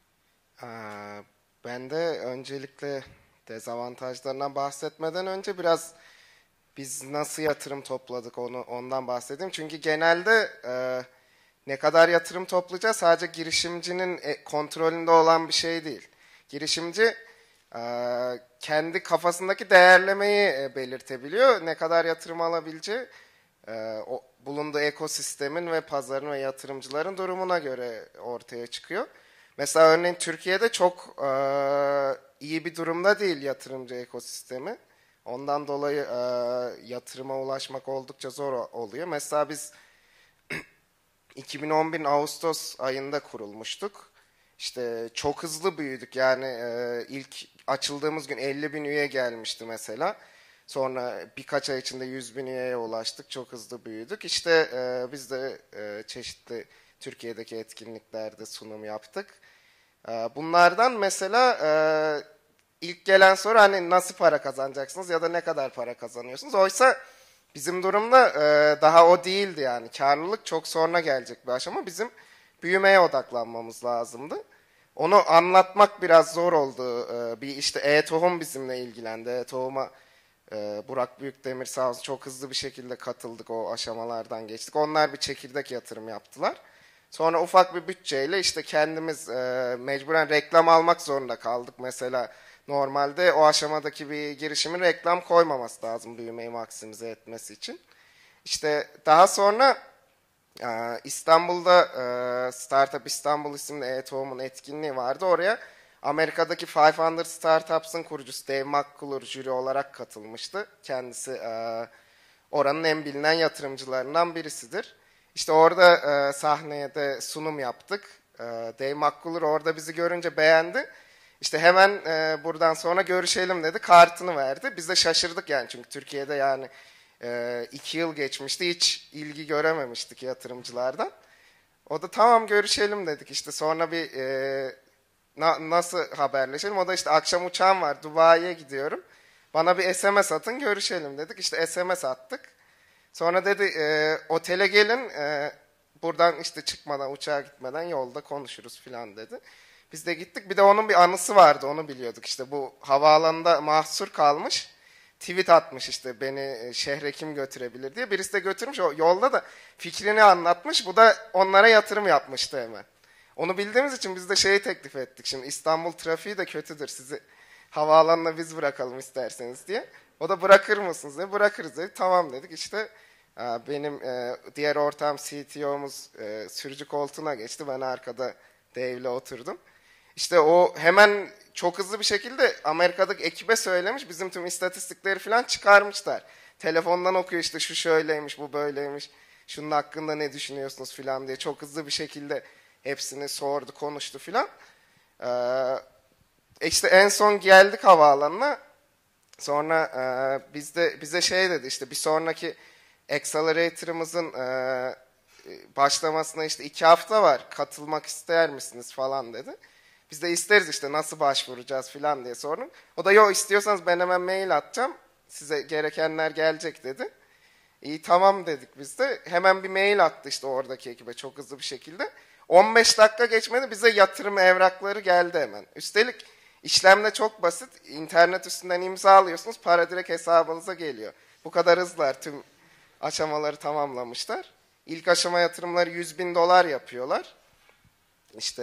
Ben de öncelikle dezavantajlarından bahsetmeden önce biraz biz nasıl yatırım topladık ondan bahsedeyim. Çünkü genelde ne kadar yatırım toplayacağı sadece girişimcinin kontrolünde olan bir şey değil. Girişimci kendi kafasındaki değerlemeyi belirtebiliyor. Ne kadar yatırım alabileceği bulunduğu ekosistemin ve pazarın ve yatırımcıların durumuna göre ortaya çıkıyor. Mesela örneğin Türkiye'de çok iyi bir durumda değil yatırımcı ekosistemi. Ondan dolayı yatırıma ulaşmak oldukça zor oluyor. Mesela biz 2011 Ağustos ayında kurulmuştuk. İşte çok hızlı büyüdük. Yani ilk açıldığımız gün 50.000 üye gelmişti mesela. Sonra birkaç ay içinde 100.000 üyeye ulaştık. Çok hızlı büyüdük. İşte biz de çeşitli Türkiye'deki etkinliklerde sunum yaptık. Bunlardan mesela ilk gelen soru hani nasıl para kazanacaksınız ya da ne kadar para kazanıyorsunuz? Oysa bizim durumda daha o değildi yani. Karlılık çok sonra gelecek bir aşama. Bizim büyümeye odaklanmamız lazımdı. Onu anlatmak biraz zor oldu. Bir işte E-Tohum bizimle ilgilendi. E-Tohum'a Burak Büyükdemir sağ olsun çok hızlı bir şekilde katıldık, o aşamalardan geçtik. Onlar bir çekirdek yatırım yaptılar. Sonra ufak bir bütçeyle işte kendimiz mecburen reklam almak zorunda kaldık. Mesela normalde o aşamadaki bir girişimin reklam koymaması lazım büyümeyi maksimize etmesi için. İşte daha sonra İstanbul'da Startup İstanbul isimli E-Tohum'un etkinliği vardı. Oraya Amerika'daki 500 Startups'ın kurucusu Dave McClure jüri olarak katılmıştı. Kendisi oranın en bilinen yatırımcılarından birisidir. İşte orada sahneye de sunum yaptık. Dave McClure orada bizi görünce beğendi. İşte hemen buradan sonra görüşelim dedi. Kartını verdi. Biz de şaşırdık yani çünkü Türkiye'de yani 2 yıl geçmişti. Hiç ilgi görememiştik yatırımcılardan. O da tamam görüşelim dedik. İşte sonra bir nasıl haberleşelim? O da işte akşam uçağım var, Dubai'ye gidiyorum. Bana bir SMS atın görüşelim dedik. İşte SMS attık. Sonra dedi otele gelin buradan işte çıkmadan uçağa gitmeden yolda konuşuruz filan dedi. Biz de gittik. Bir de onun bir anısı vardı, onu biliyorduk. İşte bu havaalanında mahsur kalmış. Tweet atmış işte beni şehre kim götürebilir diye. Birisi de götürmüş. O yolda da fikrini anlatmış. Bu da onlara yatırım yapmıştı hemen. Onu bildiğimiz için biz de şeyi teklif ettik. Şimdi İstanbul trafiği de kötüdür. Sizi havaalanına biz bırakalım isterseniz diye. O da bırakır mısınız diye. Bırakırız dedi. Tamam dedik. İşte benim diğer ortağım CTO'muz sürücü koltuğuna geçti. Ben arkada Dave'le oturdum. İşte o hemen çok hızlı bir şekilde Amerika'daki ekibe söylemiş. Bizim tüm istatistikleri falan çıkarmışlar. Telefondan okuyor işte şu şöyleymiş, bu böyleymiş. Şunun hakkında ne düşünüyorsunuz falan diye. Çok hızlı bir şekilde hepsini sordu, konuştu falan. İşte en son geldik havaalanına. Sonra bize şey dedi işte bir sonraki Accelerator'ımızın başlamasına işte 2 hafta var. Katılmak ister misiniz falan dedi. Biz de isteriz işte nasıl başvuracağız falan diye sordum. O da yok istiyorsanız ben hemen mail atacağım. Size gerekenler gelecek dedi. İyi tamam dedik biz de. Hemen bir mail attı işte oradaki ekibe çok hızlı bir şekilde. 15 dakika geçmedi bize yatırım evrakları geldi hemen. Üstelik işlem de çok basit. İnternet üstünden imza alıyorsunuz. Para direkt hesabınıza geliyor. Bu kadar hızlılar tüm aşamaları tamamlamışlar. İlk aşama yatırımları $100.000 yapıyorlar. İşte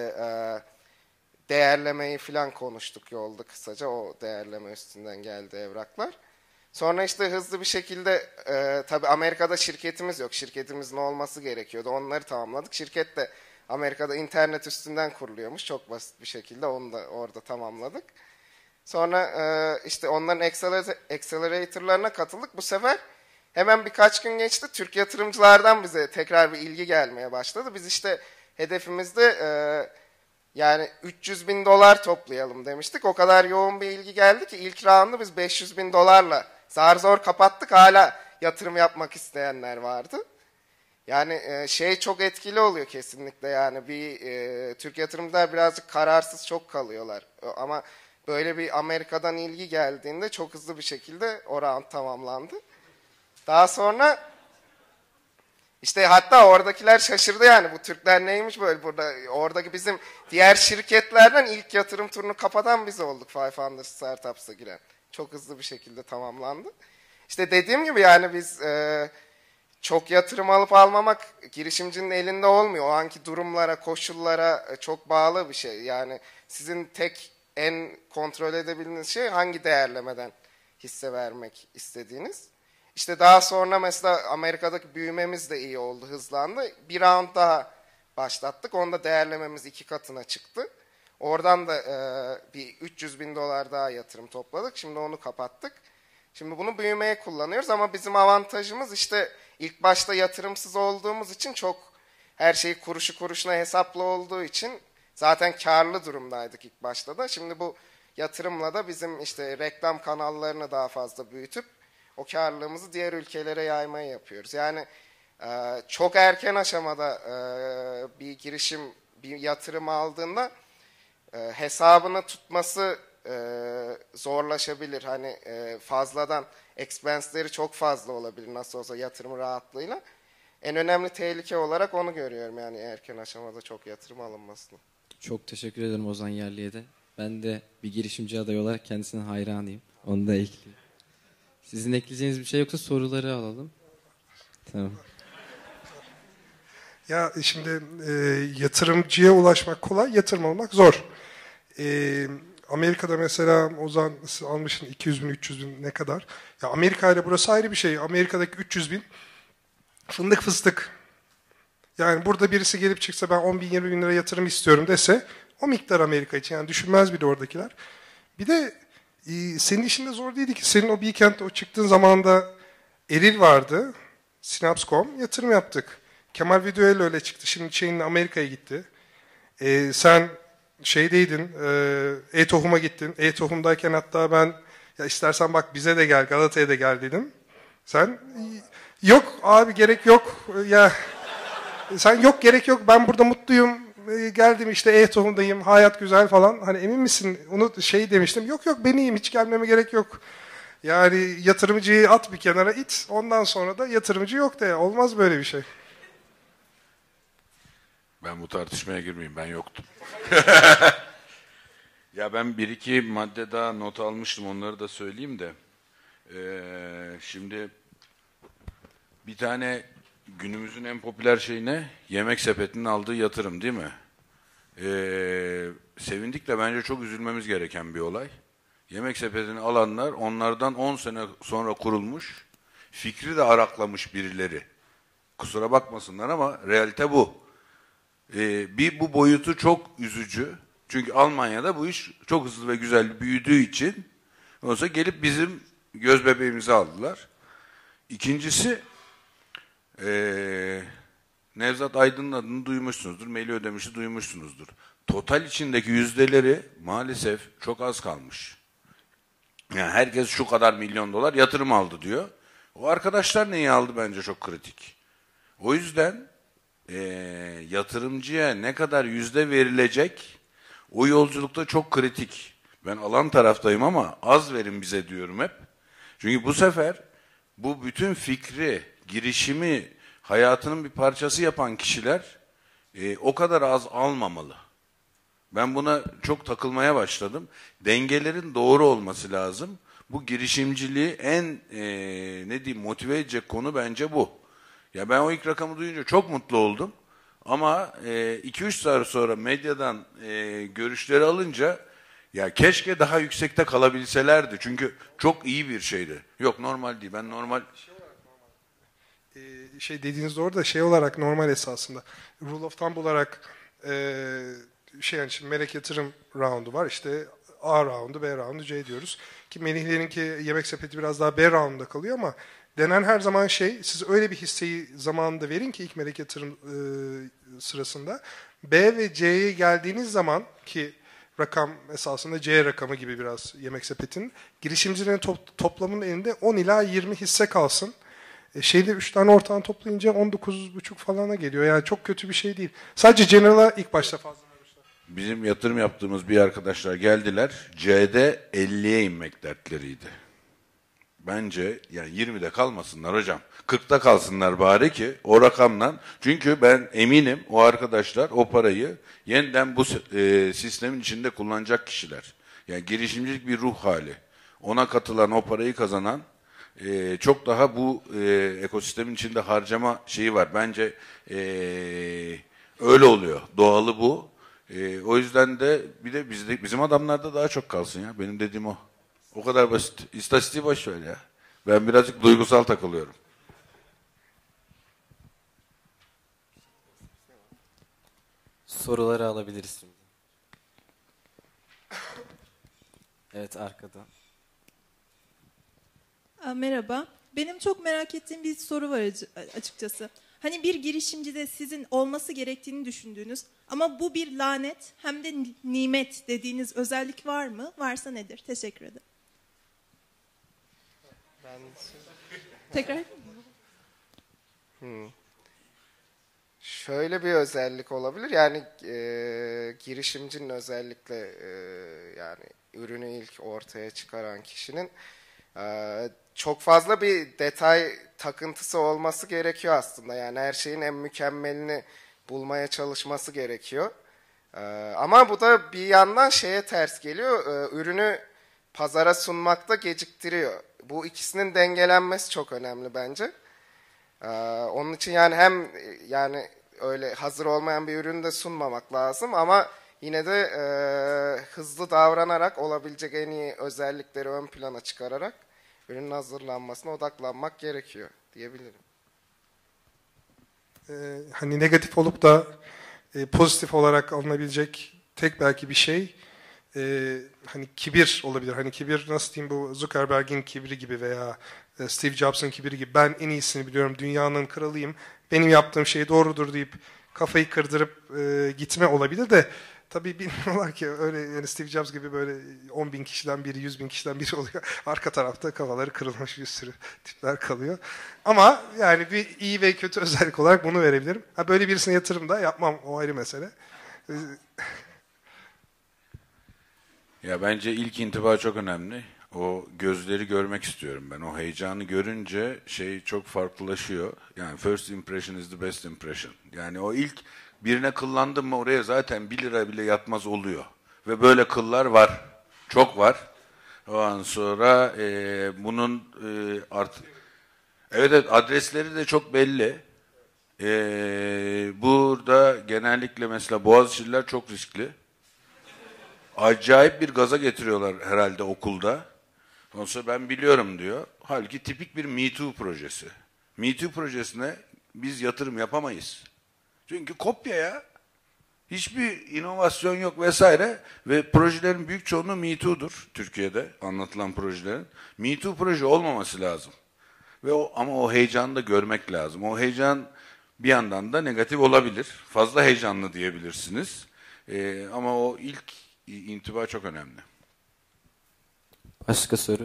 değerlemeyi falan konuştuk yolda kısaca. O değerleme üstünden geldi evraklar. Sonra işte hızlı bir şekilde tabii Amerika'da şirketimiz yok. Şirketimizin olması gerekiyordu. Onları tamamladık. Şirket de Amerika'da internet üstünden kuruluyormuş. Çok basit bir şekilde onu da orada tamamladık. Sonra işte onların accelerator'larına katıldık. Bu sefer hemen birkaç gün geçti. Türk yatırımcılardan bize tekrar bir ilgi gelmeye başladı. Biz işte hedefimizde yani 300 bin dolar toplayalım demiştik. O kadar yoğun bir ilgi geldi ki ilk round'u biz 500 bin dolarla zar zor kapattık. Hala yatırım yapmak isteyenler vardı. Yani çok etkili oluyor kesinlikle. Yani bir Türk yatırımcılar birazcık kararsız çok kalıyorlar. Ama böyle bir Amerika'dan ilgi geldiğinde çok hızlı bir şekilde o round tamamlandı. Daha sonra işte hatta oradakiler şaşırdı yani bu Türkler neymiş böyle burada. Oradaki bizim diğer şirketlerden ilk yatırım turunu kapatan biz olduk 500 Startups'a giren. Çok hızlı bir şekilde tamamlandı. İşte dediğim gibi yani biz çok yatırım alıp almamak girişimcinin elinde olmuyor. O anki durumlara, koşullara çok bağlı bir şey. Yani sizin tek en kontrol edebildiğiniz şey hangi değerlemeden hisse vermek istediğiniz. İşte daha sonra mesela Amerika'daki büyümemiz de iyi oldu, hızlandı. Bir round daha başlattık. Onda değerlememiz 2 katına çıktı. Oradan da bir 300 bin dolar daha yatırım topladık. Şimdi onu kapattık. Şimdi bunu büyümeye kullanıyoruz ama bizim avantajımız işte ilk başta yatırımsız olduğumuz için çok her şey kuruşu kuruşuna hesaplı olduğu için zaten karlı durumdaydık ilk başta da. Şimdi bu yatırımla da bizim işte reklam kanallarını daha fazla büyütüp o karlılığımızı diğer ülkelere yaymayı yapıyoruz. Yani çok erken aşamada bir girişim, bir yatırım aldığında hesabını tutması zorlaşabilir. Hani fazladan expense'leri çok fazla olabilir nasıl olsa yatırım rahatlığıyla. En önemli tehlike olarak onu görüyorum yani erken aşamada çok yatırım alınmasını. Çok teşekkür ederim Ozan Yerli'ye de. Ben de bir girişimci adayı olarak kendisine hayranıyım. Onu da ekleyeyim. Sizin ekleyeceğiniz bir şey yoksa soruları alalım. Tamam. Ya şimdi yatırımcıya ulaşmak kolay, yatırım almak zor. Amerika'da mesela Ozan almışsın 200 bin, 300 bin ne kadar? Ya Amerika ile burası ayrı bir şey. Amerika'daki 300 bin fındık fıstık. Yani burada birisi gelip çıksa ben 10 bin, 20 bin lira yatırım istiyorum dese o miktar Amerika için. Yani düşünmez bile oradakiler. Bir de senin işin de zor değildi ki. Senin o Beekent'te o çıktığın zamanda Eril vardı. Synapse.com yatırım yaptık. Kemal Video'yla öyle çıktı. Şimdi şeyinle Amerika'ya gitti. Sen şeydeydin, E-Tohum'a gittin. E-Tohum'dayken hatta ben ya istersen bak bize de gel, Galata'ya da gel dedim. Sen yok abi gerek yok. Ya sen yok gerek yok. Ben burada mutluyum. Geldim işte E-Tohum'dayım. Hayat güzel falan. Hani emin misin? Onu demiştim. Yok ben iyiyim. Hiç gelmeme gerek yok. Yani yatırımcıyı at bir kenara it. Ondan sonra da yatırımcı yok de. Olmaz böyle bir şey. Ben bu tartışmaya girmeyeyim. Ben yoktum. Ya ben bir iki madde daha not almıştım. Onları da söyleyeyim de. Şimdi bir tane günümüzün en popüler şeyi ne? Yemek Sepeti'nin aldığı yatırım değil mi? Sevindik de bence çok üzülmemiz gereken bir olay. Yemek Sepeti'ni alanlar onlardan 10 sene sonra kurulmuş, fikri de araklamış birileri. Kusura bakmasınlar ama realite bu. Bu boyutu çok üzücü. Çünkü Almanya'da bu iş çok hızlı ve güzel büyüdüğü için olsa gelip bizim göz bebeğimizi aldılar. İkincisi Nevzat Aydın'ın adını duymuşsunuzdur. Melih Ödemiş'i duymuşsunuzdur. Total içindeki yüzdeleri maalesef çok az kalmış. Yani herkes şu kadar milyon dolar yatırım aldı diyor. O arkadaşlar neyi aldı bence çok kritik. O yüzden yatırımcıya ne kadar yüzde verilecek o yolculukta çok kritik. Ben alan taraftayım ama az verin bize diyorum hep. Çünkü bu sefer bu bütün fikri, girişimi hayatının bir parçası yapan kişiler o kadar az almamalı. Ben buna çok takılmaya başladım. Dengelerin doğru olması lazım. Bu girişimciliği en motive edecek konu bence bu. Ya ben o ilk rakamı duyunca çok mutlu oldum. Ama 2-3 saat sonra medyadan görüşleri alınca ya keşke daha yüksekte kalabilselerdi. Çünkü çok iyi bir şeydi. Yok normal değil. Ben normal... Şey dediğiniz doğru da şey olarak normal esasında. Rule of thumb olarak yani şimdi melek yatırım roundu var. İşte A roundu, B roundu, C diyoruz. Ki Melih'lerinki yemek sepeti biraz daha B roundunda kalıyor ama denen her zaman siz öyle bir hisseyi zamanında verin ki ilk melek yatırım sırasında. B ve C'ye geldiğiniz zaman ki rakam esasında C rakamı gibi biraz yemek sepetinin girişimcilerin toplamının elinde 10 ila 20 hisse kalsın. 3 tane ortağını toplayınca 19,5 falana geliyor. Yani çok kötü bir şey değil. Sadece General'a ilk başta fazla vermişler. Bizim yatırım yaptığımız bir arkadaşlar geldiler. C'de 50'ye inmek dertleriydi. Bence yani 20'de kalmasınlar hocam. 40'ta kalsınlar bari ki o rakamdan. Çünkü ben eminim o arkadaşlar o parayı yeniden bu sistemin içinde kullanacak kişiler. Yani girişimcilik bir ruh hali. Ona katılan, o parayı kazanan çok daha bu ekosistemin içinde harcama şeyi var. Bence öyle oluyor. Doğalı bu. O yüzden de bir de bizim adamlarda daha çok kalsın ya. Benim dediğim o. O kadar basit. İstatistiği boş ver ya. Ben birazcık duygusal takılıyorum. Soruları alabiliriz şimdi. Evet, arkada. Merhaba. Benim çok merak ettiğim bir soru var açıkçası. Hani bir girişimcide sizin olması gerektiğini düşündüğünüz ama bu bir lanet hem de nimet dediğiniz özellik var mı? Varsa nedir? Teşekkür ederim. Tekrar. Şöyle bir özellik olabilir. Yani girişimcinin özellikle yani ürünü ilk ortaya çıkaran kişinin çok fazla bir detay takıntısı olması gerekiyor aslında. Yani her şeyin en mükemmelini bulmaya çalışması gerekiyor. Ama bu da bir yandan ters geliyor. Ürünü pazara sunmakta geciktiriyor. Bu ikisinin dengelenmesi çok önemli bence. Onun için yani hem yani öyle hazır olmayan bir ürünü de sunmamak lazım ama yine de hızlı davranarak olabilecek en iyi özellikleri ön plana çıkararak ürünün hazırlanmasına odaklanmak gerekiyor diyebilirim. Hani negatif olup da pozitif olarak alınabilecek tek belki bir şey hani kibir olabilir. Hani kibir nasıl diyeyim, bu Zuckerberg'in kibri gibi veya Steve Jobs'ın kibri gibi, ben en iyisini biliyorum, dünyanın kralıyım, benim yaptığım şey doğrudur deyip kafayı kırdırıp gitme olabilir de tabii bilmiyorlar ki öyle, yani Steve Jobs gibi böyle 10.000 kişiden biri, 100.000 kişiden biri oluyor. Arka tarafta kafaları kırılmış bir sürü tipler kalıyor. Ama yani bir iyi ve kötü özellik olarak bunu verebilirim. Böyle birisine yatırım da yapmam, o ayrı mesele. Ya bence ilk intiba çok önemli. O gözleri görmek istiyorum ben. O heyecanı görünce çok farklılaşıyor. Yani first impression is the best impression. Yani o ilk birine kıllandın mı oraya zaten 1 lira bile yatmaz oluyor. Ve böyle kıllar var. Çok var. Ondan sonra bunun evet adresleri de çok belli. Burada genellikle mesela Boğaziçi'liler çok riskli. Acayip bir gaza getiriyorlar herhalde okulda. Ondan sonra ben biliyorum diyor. Halbuki tipik bir Me Too projesi. Me Too projesine biz yatırım yapamayız. Çünkü kopya ya. Hiçbir inovasyon yok vesaire. Ve projelerin büyük çoğunluğu Me Too'dur Türkiye'de anlatılan projelerin. Me Too proje olmaması lazım. Ama o heyecanı da görmek lazım. O heyecan bir yandan da negatif olabilir. Fazla heyecanlı diyebilirsiniz. Ama o ilk intiba çok önemli. Başka soru?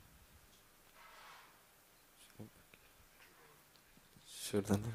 Şuradan da.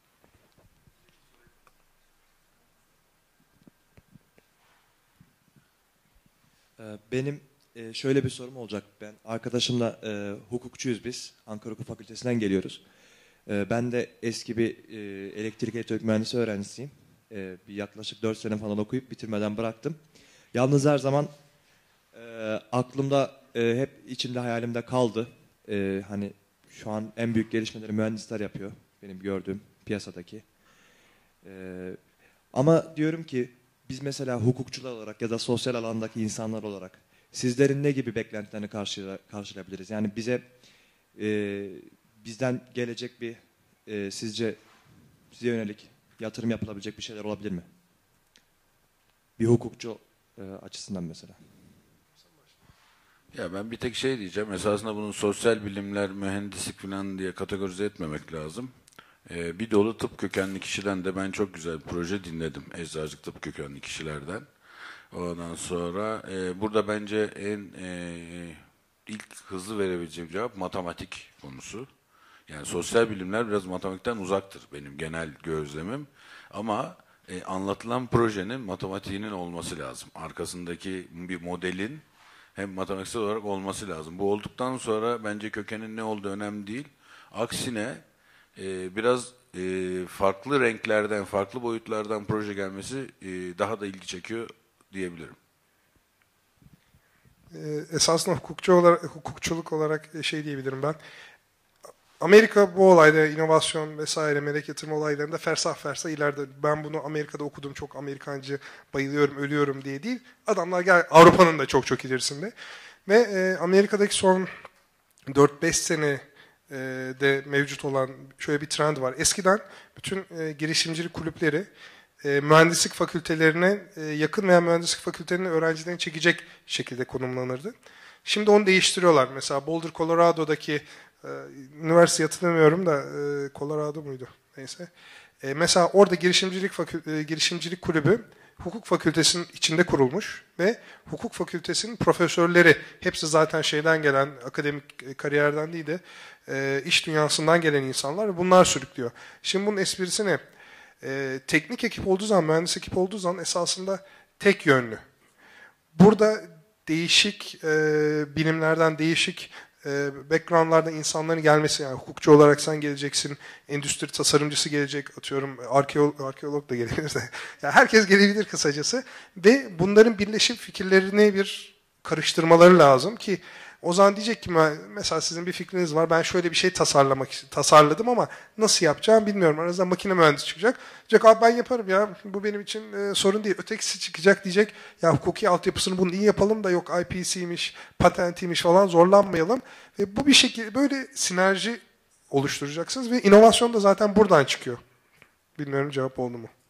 Benim şöyle bir sorum olacak. Ben arkadaşımla hukukçuyuz biz. Ankara Hukuk Fakültesinden geliyoruz. Ben de eski bir elektrik elektronik mühendisi öğrencisiyim. Bir yaklaşık 4 sene falan okuyup bitirmeden bıraktım. Yalnız her zaman aklımda hep içimde, hayalimde kaldı. Hani şu an en büyük gelişmeleri mühendisler yapıyor. Benim gördüğüm piyasadaki. Ama diyorum ki biz mesela hukukçular olarak ya da sosyal alandaki insanlar olarak sizlerin ne gibi beklentilerini karşılayabiliriz? Yani bizden gelecek bir sizce size yönelik yatırım yapılabilecek bir şeyler olabilir mi? Bir hukukçu açısından mesela. Ya ben bir tek şey diyeceğim. Esasında bunun sosyal bilimler, mühendislik falan diye kategorize etmemek lazım. Bir dolu tıp kökenli kişiden de ben çok güzel bir proje dinledim. Eczacılık tıp kökenli kişilerden. Ondan sonra burada bence ilk hızlı verebileceğim cevap matematik konusu. Yani sosyal bilimler biraz matematikten uzaktır benim genel gözlemim. Ama anlatılan projenin matematiğinin olması lazım. Arkasındaki bir modelin hem matematiksel olarak olması lazım. Bu olduktan sonra bence kökenin ne olduğu önemli değil. Aksine biraz farklı renklerden, farklı boyutlardan proje gelmesi daha da ilgi çekiyor diyebilirim. Esasında hukukçuluk olarak şey diyebilirim ben. Amerika bu olayda inovasyon vesaire melek yatırım olaylarında fersah fersah ileride. Ben bunu Amerika'da okudum, çok Amerikancı, bayılıyorum, ölüyorum diye değil. Adamlar Avrupa'nın da çok çok ilerisinde. Ve Amerika'daki son 4-5 sene de mevcut olan şöyle bir trend var. Eskiden bütün girişimcilik kulüpleri mühendislik fakültelerine yakın veya mühendislik fakültelerinin öğrencilerini çekecek şekilde konumlanırdı. Şimdi onu değiştiriyorlar. Mesela Boulder, Colorado'daki üniversite hatırlamıyorum da Colorado muydu? Neyse. Mesela orada girişimcilik kulübü hukuk fakültesinin içinde kurulmuş ve hukuk fakültesinin profesörleri hepsi zaten şeyden gelen, akademik kariyerden değil de iş dünyasından gelen insanlar. Bunlar sürüklüyor. Şimdi bunun esprisi ne? Teknik ekip olduğu zaman, mühendis ekip olduğu zaman esasında tek yönlü. Burada değişik bilimlerden, değişik backgroundlardan insanların gelmesi, yani hukukçu olarak sen geleceksin, endüstri tasarımcısı gelecek, atıyorum arkeolog da gelebilir de. Yani herkes gelebilir kısacası ve bunların birleşip fikirlerini bir karıştırmaları lazım ki o zaman diyecek ki mesela sizin bir fikriniz var, ben şöyle bir şey tasarladım ama nasıl yapacağım bilmiyorum. Aranızda makine mühendisi çıkacak. Diyecek abi ben yaparım ya, bu benim için sorun değil. Ötekisi çıkacak diyecek ya hukuki altyapısını bunu iyi yapalım da yok IP'siymiş, patentiymiş falan zorlanmayalım. Ve bu bir şekilde böyle sinerji oluşturacaksınız ve inovasyon da zaten buradan çıkıyor. Bilmiyorum cevap oldu mu?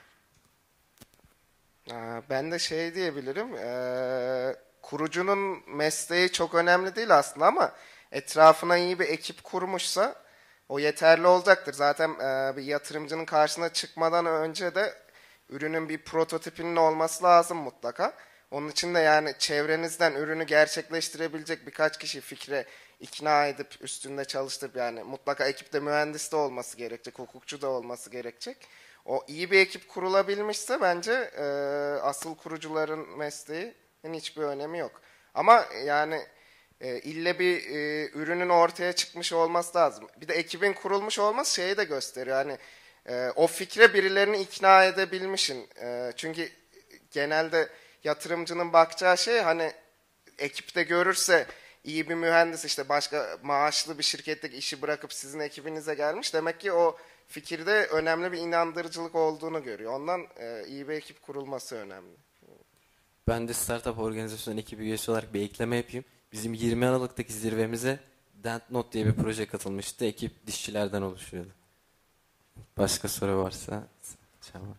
Ben de şey diyebilirim. Kurucunun mesleği çok önemli değil aslında ama etrafına iyi bir ekip kurmuşsa o yeterli olacaktır. Zaten bir yatırımcının karşısına çıkmadan önce de ürünün bir prototipinin olması lazım mutlaka. Onun için de yani çevrenizden ürünü gerçekleştirebilecek birkaç kişi fikre ikna edip üstünde çalıştırıp, yani mutlaka ekipte mühendis de olması gerekecek, hukukçu da olması gerekecek. O iyi bir ekip kurulabilmişse bence asıl kurucuların mesleği hiçbir önemi yok. Ama yani ille bir ürünün ortaya çıkmış olması lazım. Bir de ekibin kurulmuş olması şeyi de gösteriyor. Hani o fikre birilerini ikna edebilmişsin. Çünkü genelde yatırımcının bakacağı şey, hani ekipte görürse iyi bir mühendis işte başka maaşlı bir şirketteki işi bırakıp sizin ekibinize gelmiş. Demek ki o fikirde önemli bir inandırıcılık olduğunu görüyor. Ondan iyi bir ekip kurulması önemli. Ben de Startup Organizasyon ekibi üyesi olarak bir ekleme yapayım. Bizim 20 Aralık'taki zirvemize DentNote diye bir proje katılmıştı. Ekip dişçilerden oluşuyordu. Başka soru varsa cevap.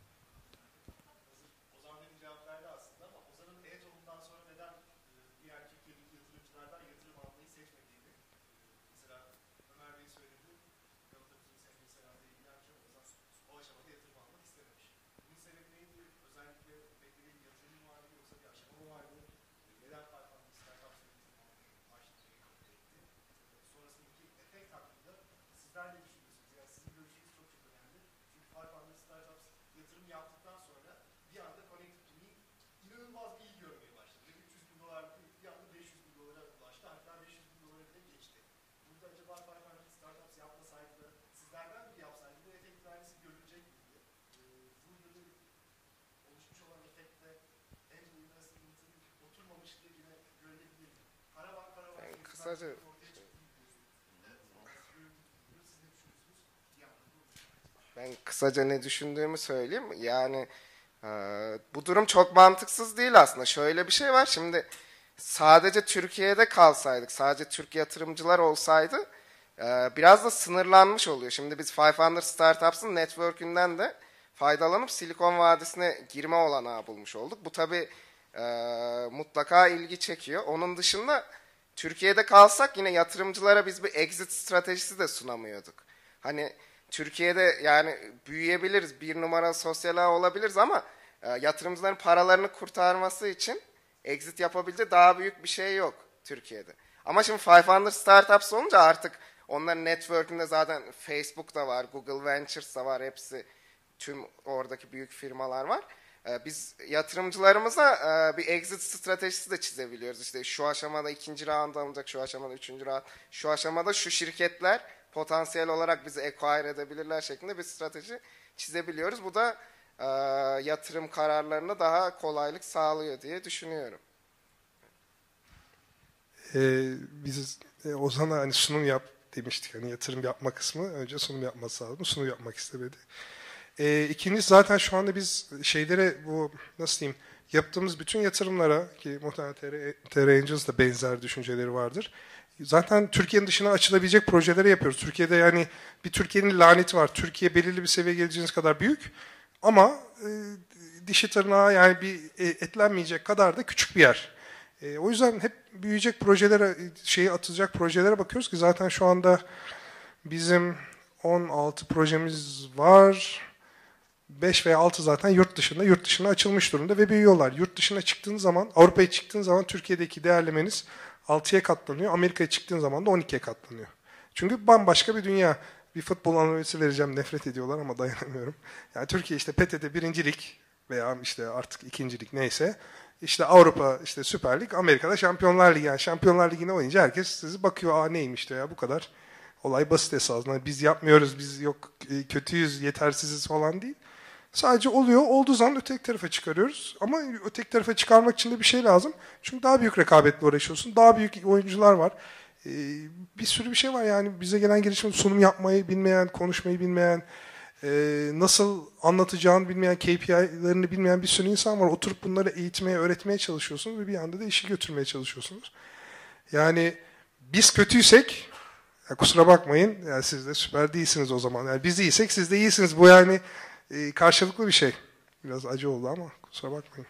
Ben kısaca ne düşündüğümü söyleyeyim. Yani bu durum çok mantıksız değil aslında. Şöyle bir şey var. Şimdi sadece Türkiye'de kalsaydık, sadece Türk yatırımcılar olsaydı biraz da sınırlanmış oluyor. Şimdi biz 500 Startups'ın network'ünden de faydalanıp Silikon Vadisi'ne girme olanağı bulmuş olduk. Bu tabii mutlaka ilgi çekiyor. Onun dışında Türkiye'de kalsak yine yatırımcılara biz bir exit stratejisi de sunamıyorduk. Hani Türkiye'de yani büyüyebiliriz, bir numaralı sosyal ağ olabiliriz ama yatırımcıların paralarını kurtarması için exit yapabildiği daha büyük bir şey yok Türkiye'de. Ama şimdi 500 Startups olunca artık onların network'ünde zaten Facebook da var, Google Ventures da var, hepsi tüm oradaki büyük firmalar var. Biz yatırımcılarımıza bir exit stratejisi de çizebiliyoruz. İşte şu aşamada 2. round alınacak, şu aşamada 3. round, şu aşamada şu şirketler potansiyel olarak bizi acquire edebilirler şeklinde bir strateji çizebiliyoruz. Bu da yatırım kararlarına daha kolaylık sağlıyor diye düşünüyorum. Biz Ozan'a hani sunum yap demiştik. Hani yatırım yapma kısmı önce sunum yapması lazım. Sunum yapmak istemedi. İkincisi zaten şu anda biz şeylere bu nasıl diyeyim yaptığımız bütün yatırımlara ki muhtemelen TR Angels da benzer düşünceleri vardır. Zaten Türkiye'nin dışına açılabilecek projeleri yapıyoruz. Türkiye'de yani bir Türkiye'nin laneti var. Türkiye belirli bir seviyeye geleceğiniz kadar büyük ama dişi tırnağa yani bir etlenmeyecek kadar da küçük bir yer. O yüzden hep büyüyecek projelere, atılacak projelere bakıyoruz ki zaten şu anda bizim 16 projemiz var. 5 veya 6 zaten yurt dışına açılmış durumda ve büyüyorlar. Yurt dışına çıktığın zaman, Avrupa'ya çıktığın zaman Türkiye'deki değerlemeniz 6'ya katlanıyor. Amerika'ya çıktığın zaman da 12'ye katlanıyor. Çünkü bambaşka bir dünya. Bir futbol analizi vereceğim, nefret ediyorlar ama dayanamıyorum. Yani Türkiye işte PTT birincilik veya işte artık ikincilik neyse. İşte Avrupa işte Süper Lig, Amerika'da Şampiyonlar Ligi. Yani Şampiyonlar Ligi'ne oynayınca herkes sizi bakıyor. Neymiş de ya bu kadar. Olay basit esasında. Biz yapmıyoruz, biz yok kötüyüz, yetersiziz falan değil. Sadece oluyor. Olduğu zaman öteki tarafa çıkarıyoruz. Ama öteki tarafa çıkarmak için de bir şey lazım. Çünkü daha büyük rekabetle uğraşıyorsun. Daha büyük oyuncular var. Bir sürü bir şey var yani. Bize gelen girişimde sunum yapmayı bilmeyen, konuşmayı bilmeyen, nasıl anlatacağını bilmeyen, KPI'lerini bilmeyen bir sürü insan var. Oturup bunları eğitmeye, öğretmeye çalışıyorsunuz ve bir anda da işi götürmeye çalışıyorsunuz. Yani biz kötüysek, ya kusura bakmayın, yani siz de süper değilsiniz o zaman. Yani biz iyiysek siz de iyisiniz. Bu yani karşılıklı bir şey. Biraz acı oldu ama kusura bakmayın.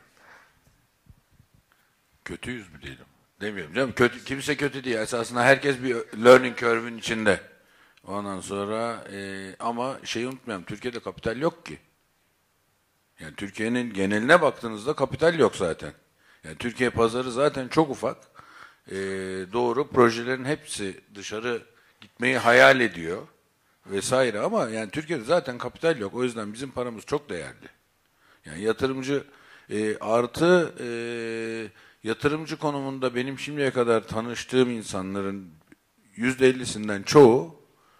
Kötüyüz mü diyelim? Demiyorum canım. Kimse kötü değil. Esasında herkes bir learning curve'ün içinde. Ondan sonra ama şeyi unutmayalım. Türkiye'de kapital yok ki. Yani Türkiye'nin geneline baktığınızda kapital yok zaten. Yani Türkiye pazarı zaten çok ufak. Doğru, projelerin hepsi dışarı gitmeyi hayal ediyor vesaire ama yani Türkiye'de zaten kapital yok. O yüzden bizim paramız çok değerli. Yani yatırımcı artı yatırımcı konumunda benim şimdiye kadar tanıştığım insanların %50'sinden çoğu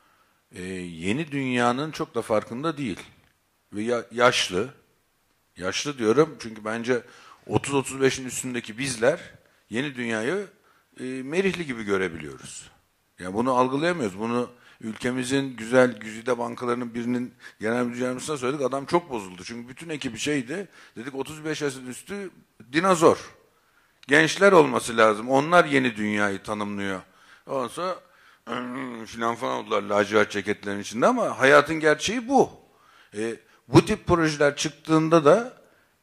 yeni dünyanın çok da farkında değil. Ve yaşlı. Yaşlı diyorum çünkü bence 30-35'in üstündeki bizler yeni dünyayı Merihli gibi görebiliyoruz. Yani bunu algılayamıyoruz. Bunu ülkemizin güzel güzide bankalarının birinin genel müdür yardımcısına söyledik. Adam çok bozuldu. Çünkü bütün ekibi şeydi. Dedik 35 yaşın üstü dinozor. Gençler olması lazım. Onlar yeni dünyayı tanımlıyor. Ondan sonra filan falan oldular lacivert ceketlerin içinde ama hayatın gerçeği bu. Bu tip projeler çıktığında da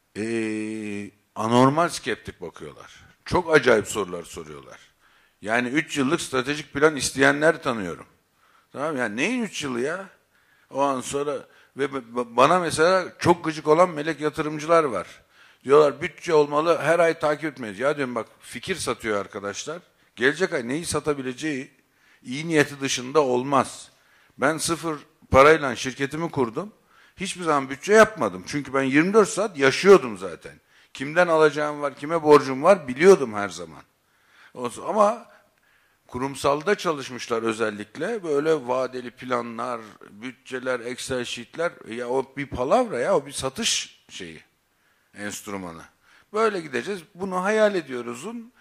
anormal skeptik bakıyorlar. Çok acayip sorular soruyorlar. Yani 3 yıllık stratejik plan isteyenler tanıyorum. Tamam yani neyin 3 yılı ya? O an sonra ve bana mesela çok gıcık olan melek yatırımcılar var. Diyorlar bütçe olmalı, her ay takip etmeliyiz. Ya diyorum bak fikir satıyor arkadaşlar. Gelecek ay neyi satabileceği iyi niyeti dışında olmaz. Ben sıfır parayla şirketimi kurdum. Hiçbir zaman bütçe yapmadım. Çünkü ben 24 saat yaşıyordum zaten. Kimden alacağım var, kime borcum var biliyordum her zaman. Ama kurumsalda çalışmışlar özellikle. Böyle vadeli planlar, bütçeler, Excel sheetler. Ya o bir palavra ya, o bir satış şeyi, enstrümanı. Böyle gideceğiz. Bunu hayal ediyoruzun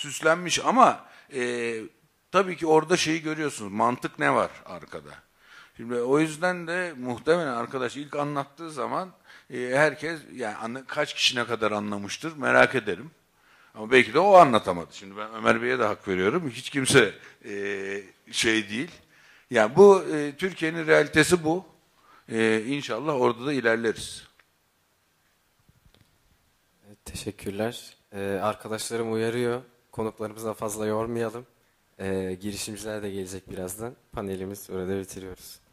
süslenmiş ama tabii ki orada şeyi görüyorsunuz. Mantık ne var arkada? Şimdi o yüzden de muhtemelen arkadaş ilk anlattığı zaman herkes yani kaç kişi ne kadar anlamıştır merak ederim. Ama belki de o anlatamadı. Şimdi ben Ömer Bey'e de hak veriyorum. Hiç kimse şey değil. Yani bu Türkiye'nin realitesi bu. İnşallah orada da ilerleriz. Teşekkürler. Arkadaşlarım uyarıyor. Konuklarımızı da fazla yormayalım. Girişimciler de gelecek birazdan. Panelimiz orada bitiriyoruz.